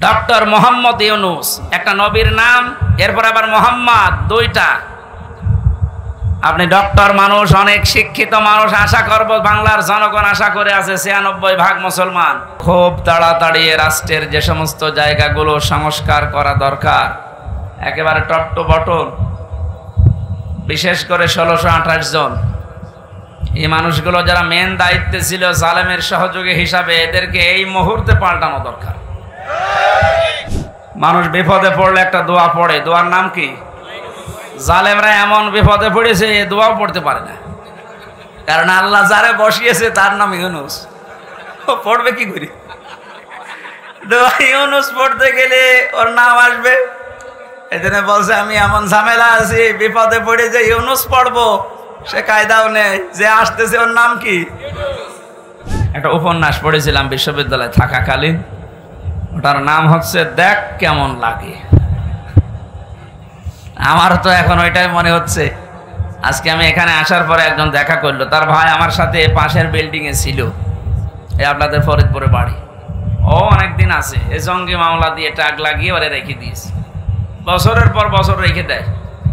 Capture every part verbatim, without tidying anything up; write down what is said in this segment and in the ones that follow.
Doctor Mohammad Yunus একটা নবীর নাম, এরপর আবার মোহাম্মদ, দুইটা। আপনি ডক্টর মানুষ, অনেক শিক্ষিত মানুষ, আশা করব বাংলার জনগণ আশা করে আছে ছিয়ানব্বই ভাগ মুসলমান। খুব তাড়াতাড়ি রাষ্ট্রের যে সমস্ত জায়গাগুলো সংস্কার করা দরকার, একেবারে টপ টু বটম, বিশেষ করে ষোলোশো আঠাশ জন এই মানুষগুলো যারা মেন দায়িত্বে ছিল জালেমের সহযোগী হিসাবে, এদেরকে এই মুহূর্তে পাল্টানো দরকার। মানুষ বিপদে পড়লে একটা দোয়া পড়ে, দোয়ার নাম কি? জালেমরা এমন বিপদে পড়েছে এ দোয়াও পড়তে পারে না, কারণ আল্লাহ যারে বসিয়েছে তার নাম ইউনুস। ও পড়বে কি করি? দোয়া ইউনুস পড়তে গেলে ওর নাম আসবে। এজন্য বলছে আমি এমন ঝামেলা আছি, বিপদে পড়ে যে ইউনুস পড়বো সে কায়দাও নেই, যে আসতেছে ওর নাম কি? একটা উপন্যাস পড়েছিলাম বিশ্ববিদ্যালয়ে থাকাকালীন, ওটার নাম হচ্ছে দেখ কেমন লাগে। আমার তো এখন ওইটাই মনে হচ্ছে। আজকে আমি এখানে আসার পরে একজন দেখা করলো, তার ভাই আমার সাথে পাশের বিল্ডিং এ ছিল, এই আপনাদের ফরিদপুরে বাড়ি। ও অনেকদিন আছে, এ জঙ্গি মামলা দিয়ে টাক লাগিয়ে ওরে রেখে দিয়েছে, বছরের পর বছর রেখে দেয়।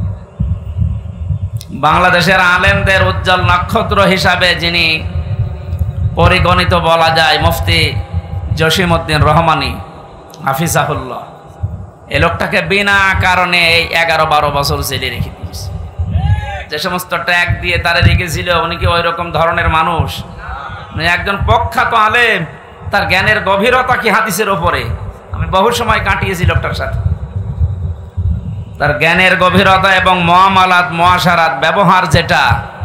বাংলাদেশের আলেমদের উজ্জ্বল নক্ষত্র হিসাবে যিনি পরিগণিত বলা যায়, মুফতি জসিমউদ্দিন রহমানী হাফিজাহুল্লাহ, এ লোকটাকে বিনা কারণে এই এগারো বারো বছর জেলে রেখে দিয়েছে। যে সমস্ত ট্যাগ দিয়ে তারা রেখেছিল, উনি কি ওই রকম ধরনের মানুষ? একজন প্রখ্যাত আলেম, তার জ্ঞানের গভীরতা কি হাদিসের ওপরে। আমি বহু সময় কাটিয়েছি লোকটার সাথে। তার জ্ঞানের গভীরতা এবং মুআমালাত মুআশারাত ব্যবহার, যেটা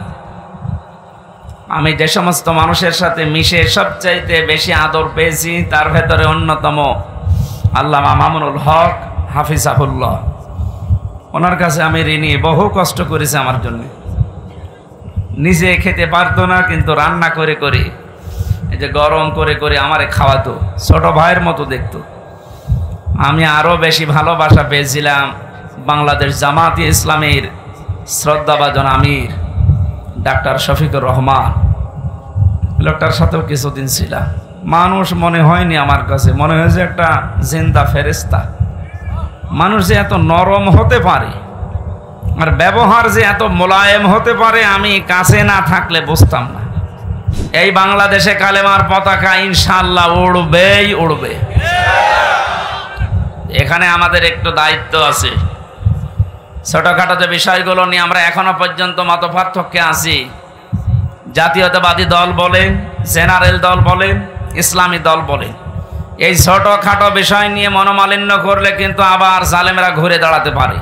আমি যে সমস্ত মানুষের সাথে মিশে সবচাইতে বেশি আদর পেয়েছি, তার ভেতরে অন্যতম আল্লামা মামুনুল হক হাফিজাহুল্লাহ। ওনার কাছে আমি ঋণী, বহু কষ্ট করেছে আমার জন্য। নিজে খেতে পারতো না, কিন্তু রান্না করে করে, এই যে গরম করে করে আমারে খাওয়াতো, ছোট ভাইয়ের মতো দেখতো। আমি আরো বেশি ভালোবাসা পেয়েছিলাম বাংলাদেশ জামাতে ইসলামের শ্রদ্ধাভাজন আমির ডাক্তার শফিকুর রহমান। লোকটার সাথেও কিছুদিন ছিলাম। মানুষ মনে হয়নি আমার কাছে, মনে হয়েছে একটা জিন্দা ফেরেশতা। মানুষ যে এত নরম হতে পারে আর ব্যবহার যে এত মোলায়েম হতে পারে, আমি কাছে না থাকলে বুঝতাম না। এই বাংলাদেশে কালেমার পতাকা ইনশাআল্লাহ উড়বেই উড়বে। এখানে আমাদের একটু দায়িত্ব আছে। ছোটখাটো যে বিষয়গুলো নিয়ে আমরা এখনো পর্যন্ত মত পার্থক্যে আছি, জাতীয়তাবাদী দল বলেন, জেনারেল দল বলেন, ইসলামী দল বলেন, এই ছোটখাটো বিষয় নিয়ে মনোমালিন্য করলে কিন্তু আবার জালেমরা ঘুরে দাঁড়াতে পারে।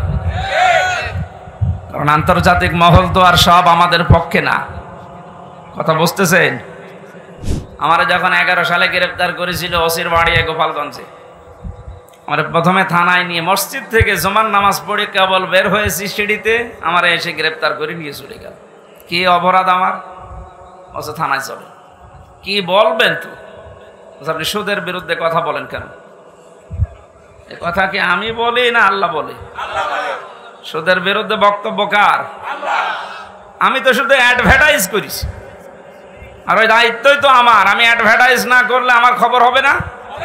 কারণ আন্তর্জাতিক মহল তো আর সব আমাদের পক্ষে না। কথা বুঝতেছেন? আমার যখন এগারো সালে গ্রেফতার করেছিল ওসির বাড়ি গোপালগঞ্জে, আমার প্রথমে থানায় নিয়ে, মসজিদ থেকে জুমার নামাজ পড়ে কেবল বের হয়েছি সিঁড়িতে, আমার এসে গ্রেফতার করে নিয়ে চলে গেল। কি অপরাধ আমার? বলছে থানায় চলে। কি বলবেন? তো আপনি সুদের বিরুদ্ধে কথা বলেন কেন? এ কথা কি আমি বলি না আল্লাহ বলে? সুদের বিরুদ্ধে বক্তব্য কার? আমি তো শুধু অ্যাডভার্টাইজ করিস, আর ওই দায়িত্বই তো আমার। আমি অ্যাডভার্টাইজ না করলে আমার খবর হবে না।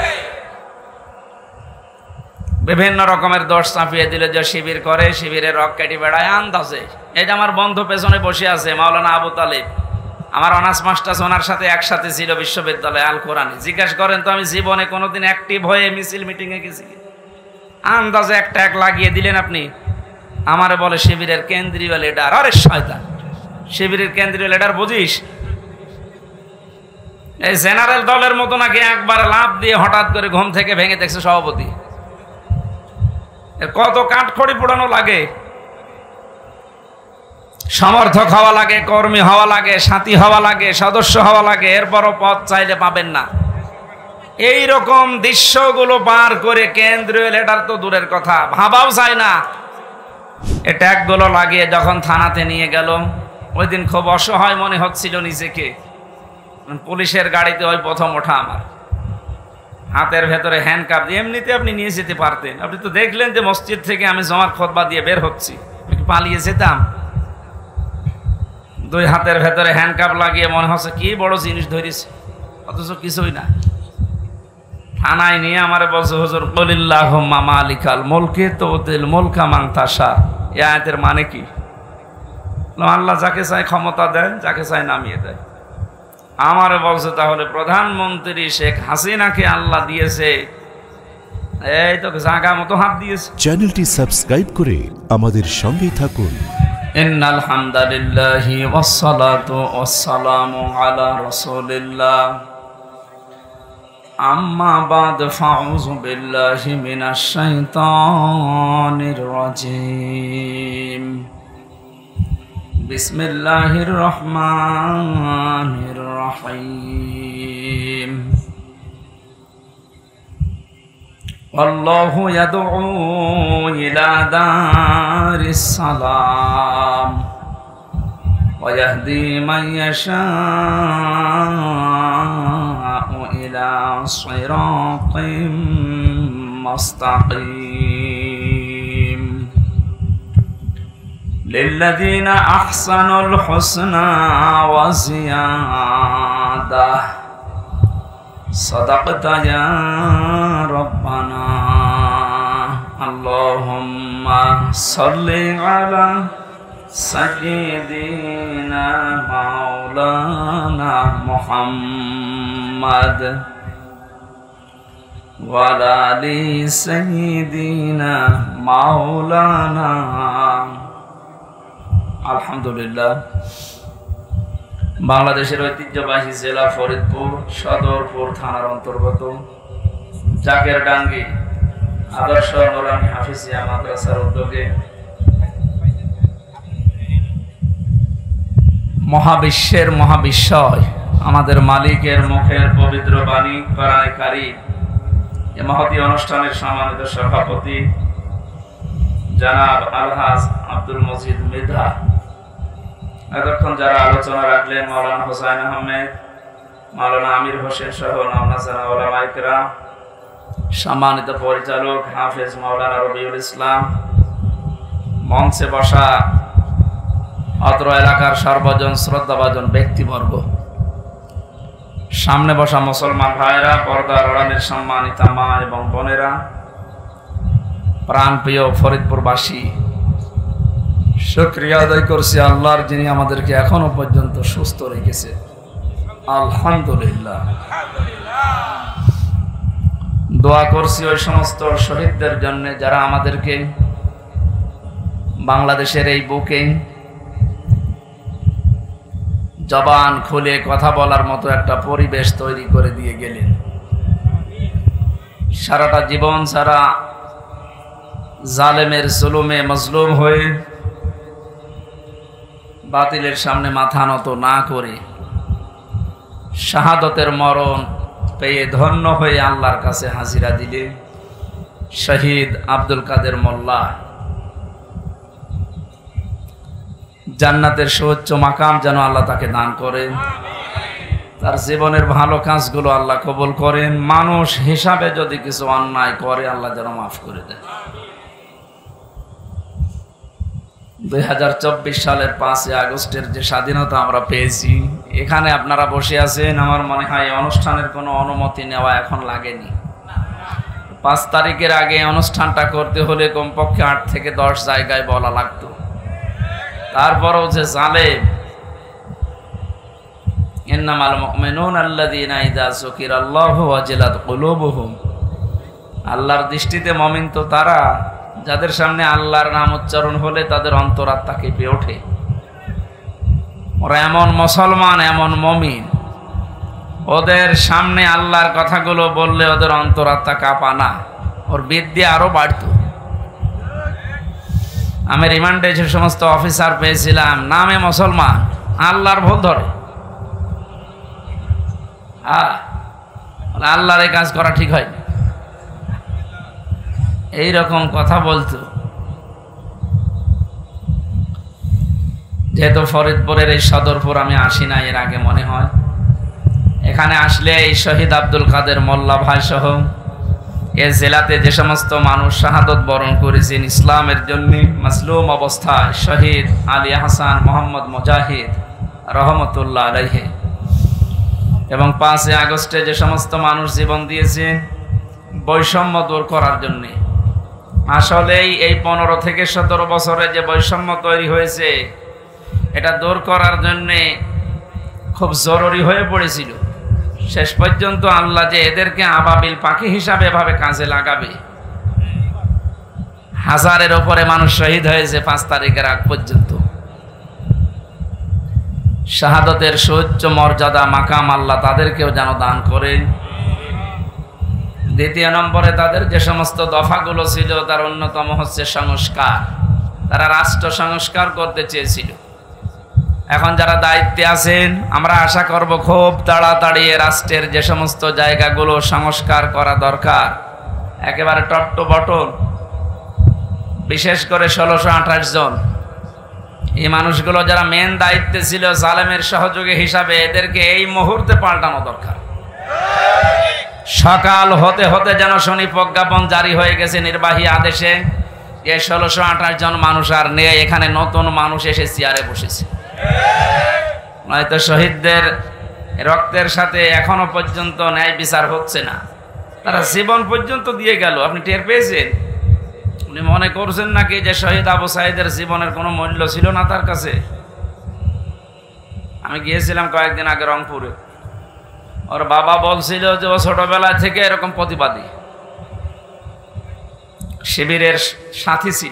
বিভিন্ন রকমের দোষ চাপিয়ে দিলে যে শিবির করে, শিবিরের রক কেটে বেড়ায় আন্দাজে। এই যে আমার বন্ধু পেছনে বসে আছে মাওলানা আবু তালেব, আমার অনার্স মাস্টার্স ওনার সাথে একসাথে ছিল বিশ্ববিদ্যালয়ে আল কোরআনে। জিজ্ঞাসা করেন তো আমি জীবনে কোনোদিন অ্যাক্টিভ হয়ে মিছিল মিটিংয়ে গেছি? আন্দাজে একটা এক লাগিয়ে দিলেন আপনি। আমারে বলে শিবিরের কেন্দ্রীয় লিডার। আরে শয়তান, শিবিরের কেন্দ্রীয় লিডার বুঝিস? এই জেনারেল দলের মতো নাকি একবার লাভ দিয়ে হঠাৎ করে ঘুম থেকে ভেঙে দেখছে সভাপতি। কত কাঠখড়ি পোড়ানো লাগে, সমর্থক হওয়া লাগে, কর্মী হওয়া লাগে, সাথী হওয়া লাগে, সদস্য হওয়া লাগে, এরপরও পদ চাইলে পাবেন না। এই রকম দৃশ্যগুলো পার করে কেন্দ্রীয় লিডার তো দূরের কথা, ভাবাও যায় না। এ ট্যাগগুলো লাগিয়ে যখন থানাতে নিয়ে গেল, ওই দিন খুব অসহায় মনে হচ্ছিল নিজেকে। পুলিশের গাড়িতে ওই প্রথম ওঠা আমার, হাতের ভেতরে হ্যান্ডকাপ দিয়ে। এমনিতে আপনি নিয়ে যেতে পারতেন, আপনি তো দেখলেন যে মসজিদ থেকে আমি জমার খুতবা দিয়ে বের হচ্ছি, পালিয়ে যেতাম। দুই হাতের ভেতরে হ্যান্ডকাপ লাগিয়ে মনে হচ্ছে কি বড় জিনিস ধরিস, অথচ কিছুই না। থানায় নিয়ে আমারে বলছে, হুজুর কুলিল্লাহুম্মা মালিকাল মুলকি তুতিল মুলকা মান তাশা। এই আয়াতের মানে কি? আল্লাহ যাকে চায় ক্ষমতা দেয়, যাকে চায় নামিয়ে দেয়। আমারে বলছে তাহলে প্রধানমন্ত্রী শেখ হাসিনাকে আল্লাহ দিয়েছে, এই তো জায়গা মতো হাত দিয়েছে। চ্যানেলটি সাবস্ক্রাইব করে আমাদের সঙ্গেই থাকুন। ইন্নাল হামদালিল্লাহি ওয়াসসালাতু ওয়াসসালামু আলা রাসূলিল্লাহ। আম্মা বাদ ফাউযু বিল্লাহি মিনাশ শাইতানির রাজীম। বিসমিল্লাহির রহমানির রহিম। আল্লাহু ইয়াদউ ইলা দারিস সালাম ওয়া ইয়াহদি মান ইয়াশাউ ইলা সিরাতিম মুস্তাকিম। লিল্লাযীনা আহসানুল হুসনা ওয়া জিয়াদাহ। সাদাকতা ইয়া রাব্বানা। আল্লাহুম্মা সাল্লি আলা সাইয়্যিদিনা মাওলানা মুহাম্মাদ ওয়া আলা আলি সাইয়্যিদিনা মাওলানা। আলহামদুলিল্লাহ। বাংলাদেশের ঐতিহ্যবাহী জেলা ফরিদপুর সদরপুর থানার অন্তর্গত জাকেরডাঙ্গি আদর্শ নুরানী হাফিজিয়া মাদ্রাসার উদ্যোগে মহাবিশ্বের মহাবিশ্বয় আমাদের মালিকের মুখের পবিত্র বাণী কোরআনে কারীম এই মহতী অনুষ্ঠানের সম্মানিত সভাপতি জনাব আলহাজ আব্দুল মজিদ মৃধা, এতক্ষণ যারা আলোচনা রাখলেন মাওলানা হোসাইন আহমেদ, মাওলানা আমির হোসেন সহ নামনাজানা ওলামায়ে কেরাম, সম্মানিত পরিচালক হাফেজ মাওলানা রবিউল ইসলাম, মঞ্চে বসা অত্র এলাকার সর্বজন শ্রদ্ধাভাজন ব্যক্তিবর্গ, সামনে বসা মুসলমান ভাইরা, পর্দার আড়ালের সম্মানিতা মা এবং বোনেরা, প্রাণপ্রিয় ফরিদপুরবাসী, শুকরিয়া আদায় করছি আল্লাহর যিনি আমাদেরকে এখনো পর্যন্ত সুস্থ রেখেছে। আলহামদুলিল্লাহ। দোয়া করছি ওই সমস্ত শহীদদের জন্য যারা আমাদেরকে বাংলাদেশের এই বুকে জবান খুলে কথা বলার মতো একটা পরিবেশ তৈরি করে দিয়ে গেলেন। সারাটা জীবন সারা জালেমের জুলুমে মজলুম হয়ে বাতিলের সামনে মাথা নত না করে শাহাদতের মরণ পেয়ে ধন্য হয়ে আল্লাহর কাছে হাজিরা দিলে শহীদ আব্দুল কাদের মোল্লা জান্নাতের সর্বোচ্চ মাকাম যেন আল্লাহ তাকে দান করেন, তার জীবনের ভালো কাজগুলো আল্লাহ কবুল করেন, মানুষ হিসাবে যদি কিছু অন্যায় করে আল্লাহ যেন মাফ করে দেন। দুই হাজার চব্বিশ সালের পাঁচই আগস্টের যে স্বাধীনতা আমরা পেয়েছি, এখানে আপনারা বসে আছেন, আমার মনে হয় অনুষ্ঠানের কোনো অনুমতি নেওয়া এখন লাগেনি। পাঁচ তারিখের আগে অনুষ্ঠানটা করতে হলে কমপক্ষে আট থেকে দশ জায়গায় বলা লাগতো। তারপরও যে জালেম, ইন্নামাল মুমিনুনা আল্লাযীনা ইযা যুকিরাল্লাহু ওয়াজিলাত কুলুবুহুম, আল্লাহর দৃষ্টিতে মুমিন তো তারা যাদের সামনে আল্লাহর নাম উচ্চারণ হলে তাদের অন্তরাত্মা কেঁপে ওঠে। ওরা এমন মুসলমান, এমন মুমিন, ওদের সামনে আল্লাহর কথাগুলো বললে ওদের অন্তরাত্মা কাঁপা না, ওর বিদ্যা আরো বাড়ত। আমি রিমান্ডে যে সমস্ত অফিসার পেয়েছিলাম, নামে মুসলমান, আল্লাহর ভুল ধরে, আল্লাহর এই কাজ করা ঠিক হয়, এই রকম কথা বলতো। যেহেতু ফরিদপুরের এই সদরপুর আমি আসি না এর আগে, মনে হয় এখানে আসলে এই শহীদ আব্দুল কাদের মোল্লা ভাই সহ এ জেলাতে যে সমস্ত মানুষ শাহাদত বরণ করেছেন ইসলামের জন্য, মাজলুম অবস্থায় শহীদ আলী হাসান মোহাম্মদ মুজাহিদ রহমতুল্লাহ আলাইহি, এবং পাঁচই আগস্টে যে সমস্ত মানুষ জীবন দিয়েছেন বৈষম্য দূর করার জন্য। আসলেই এই পনেরো থেকে সতেরো বছরে যে বৈষম্য তৈরি হয়েছে এটা দূর করার জন্য খুব জরুরি হয়ে পড়েছিল। শেষ পর্যন্ত আল্লাহ যে এদেরকে আবাবিল পাখি হিসাবে এভাবে কাজে লাগাবে। হাজারের ওপরে মানুষ শহীদ হয়েছে পাঁচ তারিখের আগ পর্যন্ত। শাহাদতের সুউচ্চ মর্যাদা মাকাম আল্লাহ তাদেরকেও যেন দান করেন। দ্বিতীয় নম্বরে তাদের যে সমস্ত দফাগুলো ছিল তার অন্যতম হচ্ছে সংস্কার। তারা রাষ্ট্র সংস্কার করতে চেয়েছিল। এখন যারা দায়িত্বে আছেন আমরা আশা করব খুব তাড়াতাড়ি রাষ্ট্রের যে সমস্ত জায়গাগুলো সংস্কার করা দরকার একেবারে টপ টু বটম, বিশেষ করে ষোলোশো আঠাশ জন এই মানুষগুলো যারা মেন দায়িত্বে ছিল জালেমের সহযোগী হিসাবে এদেরকে এই মুহূর্তে পাল্টানো দরকার। সকাল হতে হতে যেন শনি প্রজ্ঞাপন জারি হয়ে গেছে নির্বাহী আদেশে, এই ষোলোশো আঠাশ জন মানুষ আর নেই, এখানে নতুন মানুষ এসে চেয়ারে বসেছে। নয়তো শহীদদের রক্তের সাথে এখনো পর্যন্ত ন্যায় বিচার হচ্ছে না। তারা জীবন পর্যন্ত দিয়ে গেল, আপনি টের পেয়েছেন? উনি মনে করছেন নাকি যে শহীদ আবু সাঈদের জীবনের কোনো মূল্য ছিল না তার কাছে? আমি গিয়েছিলাম কয়েকদিন আগে রংপুরে, ওর বাবা বলছিল যে ও ছোটবেলা থেকে এরকম প্রতিবাদী, শিবিরের সাথী ছিল,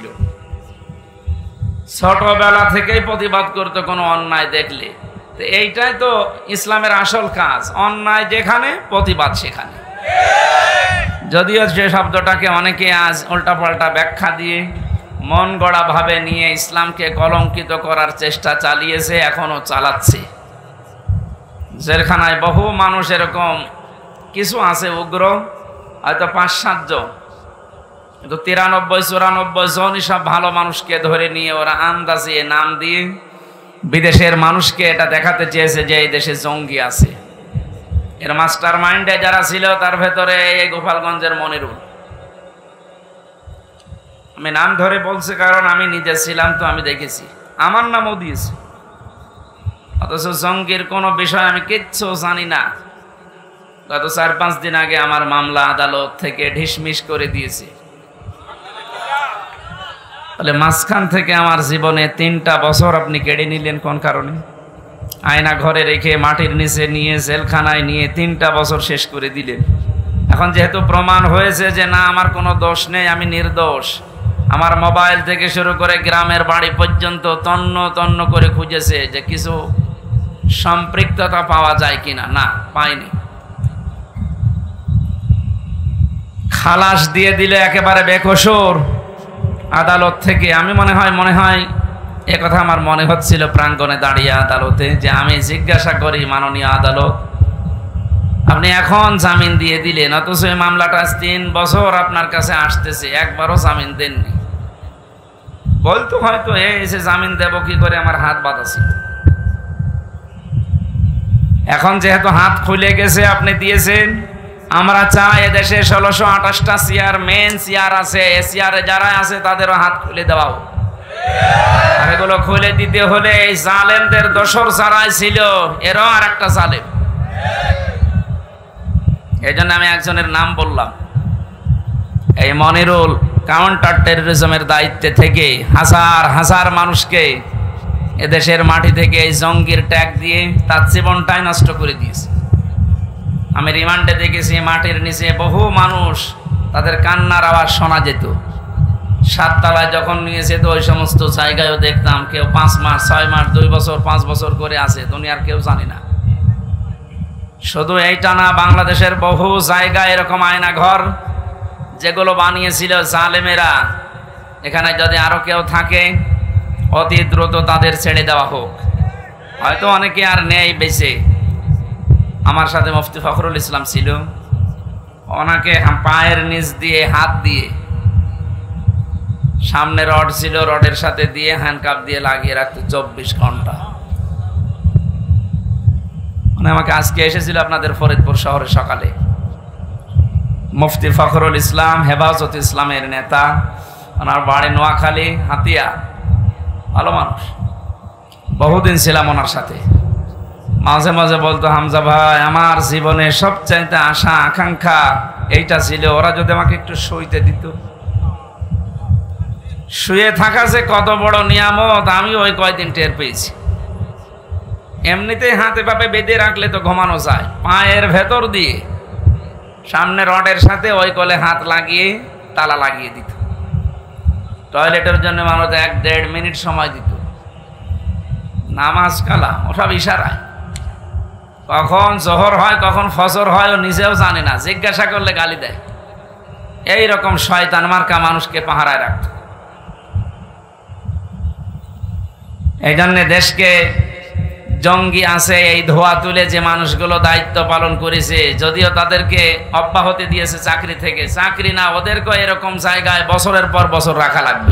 ছোটবেলা থেকেই প্রতিবাদ করতে কোনো অন্যায় দেখলে। তো এইটাই তো ইসলামের আসল কাজ, অন্যায় যেখানে প্রতিবাদ সেখানে। যদিও সে শব্দটাকে অনেকে আজ উল্টাপাল্টা ব্যাখ্যা দিয়ে মন গড়া ভাবে নিয়ে ইসলামকে কলঙ্কিত করার চেষ্টা চালিয়েছে, এখনো চালাচ্ছে। জেলখানায় বহু মানুষ এরকম কিছু আছে উগ্র, হয়তো পাঁচ সাত জন, কিন্তু তিরানব্বই চুরানব্বই জনই সব ভালো মানুষকে ধরে নিয়ে ওরা আন্দাজে নাম দিয়ে বিদেশের মানুষকে এটা দেখাতে চেয়েছে যে এই দেশে জঙ্গি আছে। এর মাস্টার মাইন্ডে যারা ছিল তার ভেতরে এই গোপালগঞ্জের মনিরুল, আমি নাম ধরে বলছি কারণ আমি নিজে ছিলাম, তো আমি দেখেছি, আমার নামও দিয়েছি। অথচ জঙ্গির কোনো বিষয় আমি কিচ্ছু জানি না। গত চার পাঁচ দিন আগে আমার মামলা আদালত থেকে ঢিসমিস করে দিয়েছে। তাহলে মাঝখান থেকে আমার জীবনে তিনটা বছর আপনি কেড়ে নিলেন কোন কারণে? আয়না ঘরে রেখে মাটির নিচে নিয়ে জেলখানায় নিয়ে তিনটা বছর শেষ করে দিলেন। এখন যেহেতু প্রমাণ হয়েছে যে না আমার কোনো দোষ নেই, আমি নির্দোষ, আমার মোবাইল থেকে শুরু করে গ্রামের বাড়ি পর্যন্ত তন্ন তন্ন করে খুঁজেছে যে কিছু সম্পৃক্ততা পাওয়া যায় কিনা, না পাইনি। খালাস দিয়ে দিলে একেবারে বেকসুর আদালত থেকে। আমি মনে হয় মনে হয় একথা আমার মনে হচ্ছিল প্রাঙ্গণে দাঁড়িয়ে আদালতে, যে আমি জিজ্ঞাসা করি মাননীয় আদালত আপনি এখন জামিন দিয়ে দিলেন, অথচ এই মামলাটা তিন বছর আপনার কাছে আসতেছে, একবারও জামিন দেননি। বলতো হয়তো এসে জামিন দেব কি করে, আমার হাত বাঁধা ছিল। এখন যেহেতু হাত খুলে গেছে আপনি দিয়েছেন, আমরা চাই এদেশে ষোলোশো আঠাশটা চেয়ারম্যান চেয়ার আছে, এ চেয়ারে যারা আছে তাদেরও হাত খুলে দেওয়া হোক। আর এগুলো খুলে দিতে হলে এই জালেমদের দোসর যারাই ছিল এরাও আর একটা জালেম। এই জন্য আমি একজনের নাম বললাম, এই মনিরুল কাউন্টার টেরোরিজমের দায়িত্বে থেকে হাজার হাজার মানুষকে এদেশের মাটি থেকে এই জঙ্গির ট্যাগ দিয়ে তার জীবনটাই নষ্ট করে দিয়েছে। আমি রিমান্ডে দেখেছি মাটির নিচে বহু মানুষ, তাদের কান্নার আওয়াজ শোনা যেত। সাততলায় যখন নিয়ে যেত ওই সমস্ত জায়গায়ও দেখতাম কেউ পাঁচ মাস ছয় মাস দুই বছর পাঁচ বছর করে আছে, দুনিয়ার কেউ জানি না। শুধু এইটা না, বাংলাদেশের বহু জায়গায় এরকম আয়না ঘর যেগুলো বানিয়েছিল জালেমেরা, এখানে যদি আরো কেউ থাকে অতি দ্রুত তাদের ছেড়ে দেওয়া হোক। হয়তো অনেকে আর নেই বেঁচে। আমার সাথে মুফতি ফখরুল ইসলাম ছিল, ওনাকে পায়ের নিচ দিয়ে হাত দিয়ে, সামনে রড ছিল, রডের সাথে দিয়ে হ্যান্ডকাপ দিয়ে লাগিয়ে রাখতো চব্বিশ ঘন্টা। মানে আমাকে আজকে এসেছিল আপনাদের ফরিদপুর শহরে সকালে, মুফতি ফখরুল ইসলাম হেফাজত ইসলামের নেতা, ওনার বাড়ি নোয়াখালী হাতিয়া, ভালো মানুষ, বহুদিন ছিলাম ওনার সাথে। মাঝে মাঝে বলতো, হামজা ভাই আমার জীবনে সবচাইতে আশা আকাঙ্ক্ষা এইটা ছিল, ওরা যদি আমাকে একটু শুইতে দিত। শুয়ে থাকা যে কত বড় নিয়ামত আমি ওই কয়দিন টের পেয়েছি। এমনিতেই হাতে পাপে বেঁধে রাখলে তো ঘুমানো যায়, পায়ের ভেতর দিয়ে সামনে রডের সাথে ওই কলে হাত লাগিয়ে তালা লাগিয়ে দিত। টয়লেটের জন্য মানুষ এক দেড় মিনিট সময় দিত। নামাজ কালা ওসব ইশারায়, কখন জোহর হয় কখন ফজর হয় ও নিজেও জানে না, জিজ্ঞাসা করলে গালি দেয়। এই রকম শয়তান মার্কা মানুষকে পাহারায় রাখত। এই জন্যে দেশকে জঙ্গি আছে এই ধোয়া তুলে যে মানুষগুলো দায়িত্ব পালন করেছে, যদিও তাদেরকে অব্যাহতি দিয়েছে চাকরি থেকে, চাকরি না, ওদেরকেও এরকম জায়গায় বছরের পর বছর রাখা লাগবে।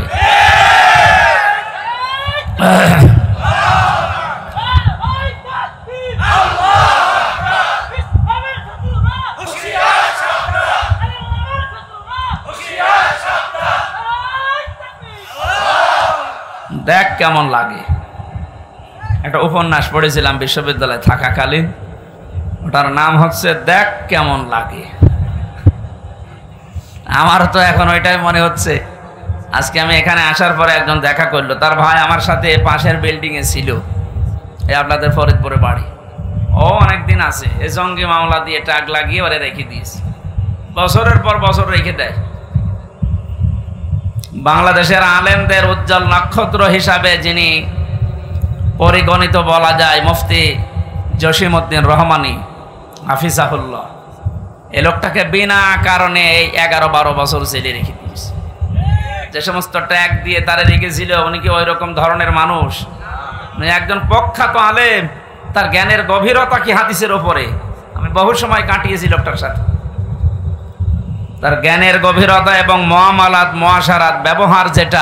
দেখ কেমন লাগে। একটা উপন্যাস পড়েছিলাম বিশ্ববিদ্যালয়ে থাকাকালীন, ওটার নাম হচ্ছে দেখ কেমন লাগে। আমার তো এখন ওইটাই মনে হচ্ছে। আজকে আমি এখানে আসার পরে একজন দেখা করলো, তার ভাই আমার সাথে পাশের বিল্ডিং এ ছিল, এই আপনাদের ফরিদপুরে বাড়ি। ও অনেকদিন আছে, এই জঙ্গি মামলা দিয়ে টাক লাগিয়ে ওরে রেখে দিয়েছে, বছরের পর বছর রেখে দেয়। বাংলাদেশের আলেমদের উজ্জ্বল নক্ষত্র হিসাবে যিনি পরিগণিত বলা যায়, মুফতি জসিমউদ্দিন রহমানী হাফিজাহুল্লাহ, এই লোকটাকে বিনা কারণে এই এগারো বারো বছর জেলে রেখে দিয়েছে। যে সমস্ত ট্যাগ দিয়ে তারা রেখেছিল, উনি কি ওই রকম ধরনের মানুষ? উনি একজন প্রখ্যাত আলেম, তার জ্ঞানের গভীরতা কি হাদিসের ওপরে। আমি বহু সময় কাটিয়েছি লোকটার সাথে। তার জ্ঞানের গভীরতা এবং মুআমালাত মুআশারাত ব্যবহার, যেটা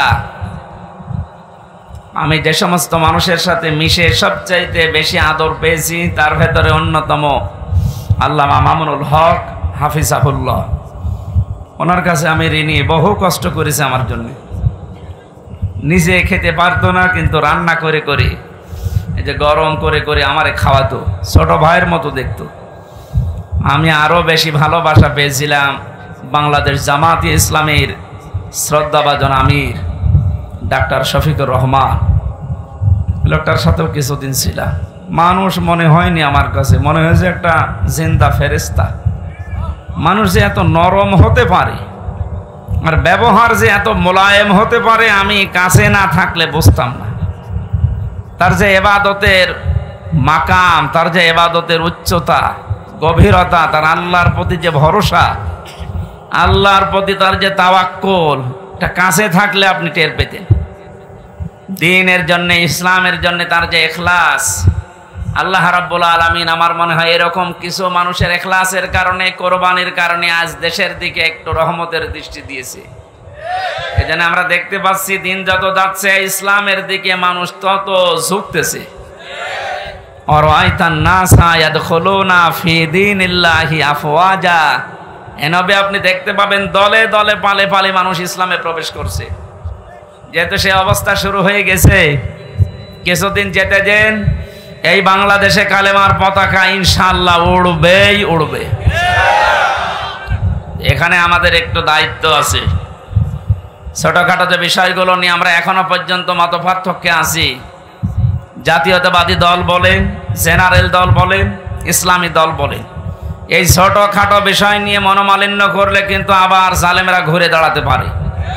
আমি যে সমস্ত মানুষের সাথে মিশে সবচাইতে বেশি আদর পেয়েছি তার ভেতরে অন্যতম আল্লামা মামুনুল হক হাফিজাহুল্লাহ। ওনার কাছে আমি ঋণী, বহু কষ্ট করেছে আমার জন্য। নিজে খেতে পারতো না, কিন্তু রান্না করে করে, এই যে গরম করে করে আমারে খাওয়াতো, ছোট ভাইয়ের মতো দেখতো। আমি আরো বেশি ভালোবাসা পেয়েছিলাম বাংলাদেশ জামাতে ইসলামের শ্রদ্ধাভাজন আমির ডাক্তার শফিকুর রহমান। লোকটার সাথেও কিছুদিন ছিলাম। মানুষ মনে হয়নি আমার কাছে, মনে হয়েছে একটা জিন্দা ফেরেশতা। মানুষ যে এত নরম হতে পারে আর ব্যবহার যে এত মোলায়েম হতে পারে, আমি কাছে না থাকলে বুঝতাম না। তার যে ইবাদতের মাকাম, তার যে ইবাদতের উচ্চতা, গভীরতা, তার আল্লাহর প্রতি যে ভরসা, আল্লাহর প্রতি তার যে তাওয়াক্কুল, এটা কাছে থাকলে আপনি টের পেতেন। দ্বীনের জন্য, ইসলামের জন্য তার যে ইখলাস, আল্লাহ রাব্বুল আলামিন আমার মনে হয় এরকম কিছু মানুষের ইখলাসের কারণে, কোরবানির কারণে আজ দেশের দিকে একটু রহমতের দৃষ্টি দিয়েছে। এজন্য আমরা দেখতে পাচ্ছি দিন যত যাচ্ছে ইসলামের দিকে মানুষ তত ঝুঁকতেছে। আরাআইতান নাসা ইয়াদখুলুনা ফি দীনিল্লাহি আফওয়াজা, এনবে আপনি দেখতে পাবেন দলে দলে পালে পালে মানুষ ইসলামে প্রবেশ করছে। যেহেতু সে অবস্থা শুরু হয়ে গেছে, কিছুদিন যেতে দেন, এই বাংলাদেশে কালেমার পতাকা ইনশাআল্লাহ উড়বেই উড়বে। এখানে আমাদের একটু দায়িত্ব আছে। ছোটখাটো যে বিষয়গুলো নিয়ে আমরা এখনো পর্যন্ত মত পার্থক্যে আছি, জাতীয়তাবাদী দল বলেন, জেনারেল দল বলেন, ইসলামী দল বলেন, এই ছোটখাটো বিষয় নিয়ে মনোমালিন্য করলে কিন্তু আবার জালেমেরা ঘুরে দাঁড়াতে পারে।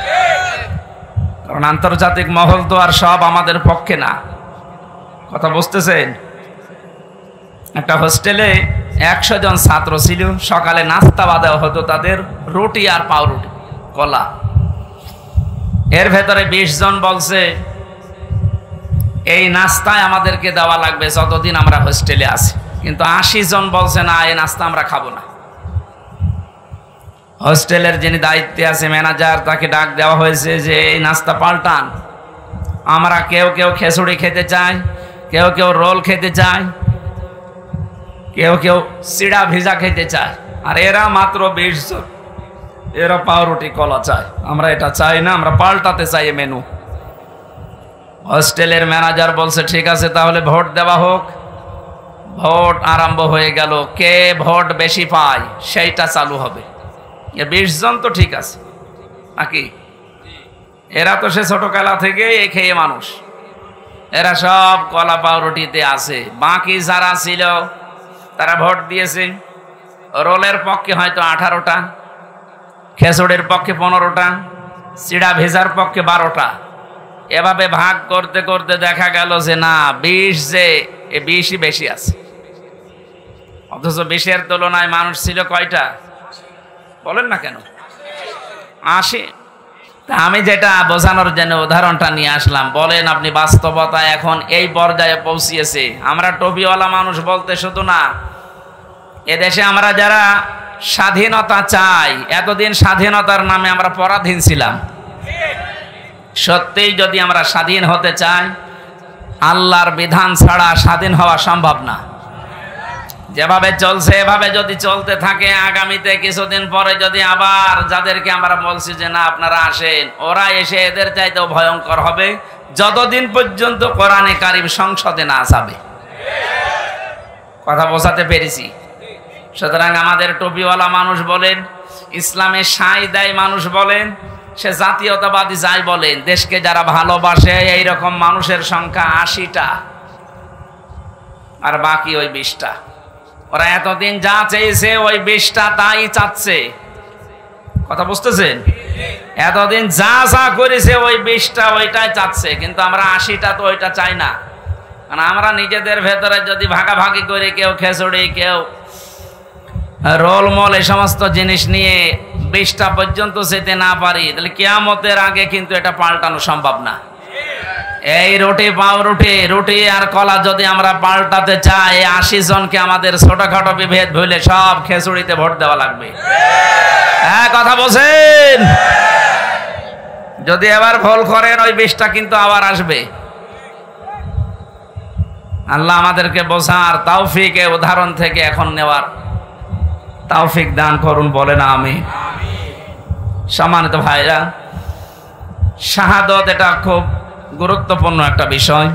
কারণ আন্তর্জাতিক মহল তো আর সব আমাদের পক্ষে না। কথা বুঝতেছেন? একটা হোস্টেলে একশো জন ছাত্র ছিল, সকালে নাস্তা বাদেও হতো তাদের রুটি আর পাউরুটি, কলা। এর ভেতরে বিশ জন বলছে এই নাস্তায় আমাদেরকে দেওয়া লাগবে যতদিন আমরা হোস্টেলে আছি, কিন্তু আশি জন বলছে না, এই নাস্তা আমরা খাবো না। হোস্টেলের যিনি দায়িত্বে আছে ম্যানেজার, তাকে ডাক দেওয়া হয়েছে যে এই নাস্তা পাল্টান। আমরা কেউ কেউ খিচুড়ি খেতে চাই, কেউ কেউ রোল খেতে চায়, কেউ কেউ চিড়া ভিজা খেতে চায়, আর এরা মাত্র বিশ জন, এরা পাউরুটি কলা চায়। আমরা এটা চাই না, আমরা পাল্টাতে চাই মেনু। হোস্টেলের ম্যানেজার বলছে ঠিক আছে, তাহলে ভোট দেওয়া হোক। ভোট আরম্ভ হয়ে গেল, কে ভোট বেশি পায় সেইটা চালু হবে। বিশ জন তো ঠিক আছে নাকি? এরা তো সে ছোটবেলা থেকে এই খেয়ে মানুষ, এরা সব কলা পাউরুটিতে আছে। বাকি যারা ছিল তারা ভোট দিয়েছে। রোলের পক্ষে হয়তো আঠারোটা, খেসড়ের পক্ষে পনেরোটা, চিড়া ভেজার পক্ষে বারোটা। এভাবে ভাগ করতে করতে দেখা গেল যে না, বিশ যে এ বিশই বেশি আছে। অথচ বিশের তুলনায় মানুষ ছিল কয়টা বলেন না কেন? আশি। তা আমি যেটা বোঝানোর জন্য উদাহরণটা নিয়ে আসলাম, বলেন আপনি বাস্তবতা এখন এই পর্যায়ে পৌঁছিয়েছে। আমরা টুপিওয়ালা মানুষ বলতে শুধু না, এদেশে আমরা যারা স্বাধীনতা চাই, এতদিন স্বাধীনতার নামে আমরা পরাধীন ছিলাম। সত্যিই যদি আমরা স্বাধীন হতে চাই, আল্লাহর বিধান ছাড়া স্বাধীন হওয়া সম্ভব না। যেভাবে চলছে এভাবে যদি চলতে থাকে, আগামীতে কিছুদিন পরে যদি আবার যাদেরকে আমরা বলছি যে না আপনারা আসেন, ওরা এসে এদের চাইতেও ভয়ঙ্কর হবে, যতদিন পর্যন্ত কোরআনে কারিম সংসদে না যাবে। কথা বোঝাতে পেরেছি? সুতরাং আমাদের টুপিওয়ালা মানুষ বলেন, ইসলামে সাই দেয় মানুষ বলেন, সে জাতীয়তাবাদী যাই বলেন, দেশকে যারা ভালোবাসে এইরকম মানুষের সংখ্যা আশিটা, আর বাকি ওই বিশটা। ওরা এতদিন যা চেয়েছে ওই বিশটা তাই চাচ্ছে। কথা বুঝতেছেন? এতদিন যা যা করেছে ওই বিশটা ওইটাই চাচ্ছে, কিন্তু আমরা আশিটা তো ওইটা চাই না। কারণ আমরা নিজেদের ভেতরে যদি ভাগাভাগি করে, কেউ খেচড়ি, কেউ রোলমল, এই সমস্ত জিনিস নিয়ে বিশটা পর্যন্ত যেতে না পারি, তাহলে কিয়ামতের আগে কিন্তু এটা পাল্টানো সম্ভব না। এই রুটি পাউরুটি, রুটি আর কলা যদি আমরা পাল্টাতে চাই, আশি জনকে আমাদের ছোটখাটো বিভেদ ভুলে সব খেচুড়িতে ভোট দেওয়া লাগবে। হ্যাঁ, কথা বলছেন? যদি এবার ভুল করেন ওই বিশটা কিন্তু আবার আসবে। আল্লাহ আমাদেরকে বোঝার তৌফিক এ উদাহরণ থেকে এখন নেওয়ার তৌফিক দান করুন, বলে না আমি। সম্মানিত ভাইরা, শাহাদত এটা খুব গুরুত্বপূর্ণ একটা বিষয়।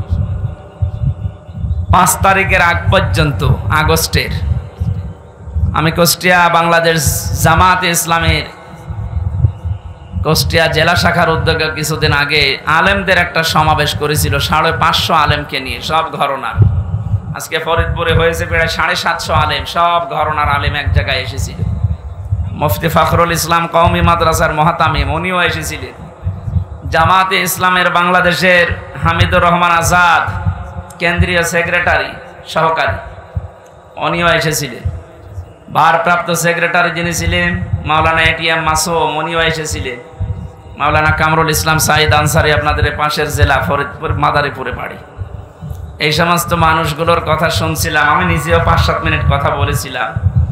পাঁচ তারিখের আগ পর্যন্ত, আগস্টের, আমি কুষ্টিয়া বাংলাদেশ জামাতে ইসলামের কুষ্টিয়া জেলা শাখার উদ্যোগে কিছুদিন আগে আলেমদের একটা সমাবেশ করেছিল, সাড়ে পাঁচশো আলেমকে নিয়ে, সব ঘরনার। আজকে ফরিদপুরে হয়েছে প্রায় সাড়ে সাতশো আলেম, সব ঘরনার আলেম এক জায়গায় এসেছিল। মুফতি ফখরুল ইসলাম কওমি মাদ্রাসার মহাতামিম, উনিও এসেছিলেন। জামাতে ইসলামের বাংলাদেশের হামিদুর রহমান আজাদ, কেন্দ্রীয় সেক্রেটারি সহকারী, উনিও এসেছিলেন। ভারপ্রাপ্ত সেক্রেটারি যিনি ছিলেন মাওলানা এটিএম মাসুম, উনিও এসেছিলেন। মাওলানা কামরুল ইসলাম সাইদ আনসারি, আপনাদের পাশের জেলা ফরিদপুর মাদারীপুরে বাড়ি। এই সমস্ত মানুষগুলোর কথা শুনছিলাম, আমি নিজেও পাঁচ সাত মিনিট কথা বলেছিলাম।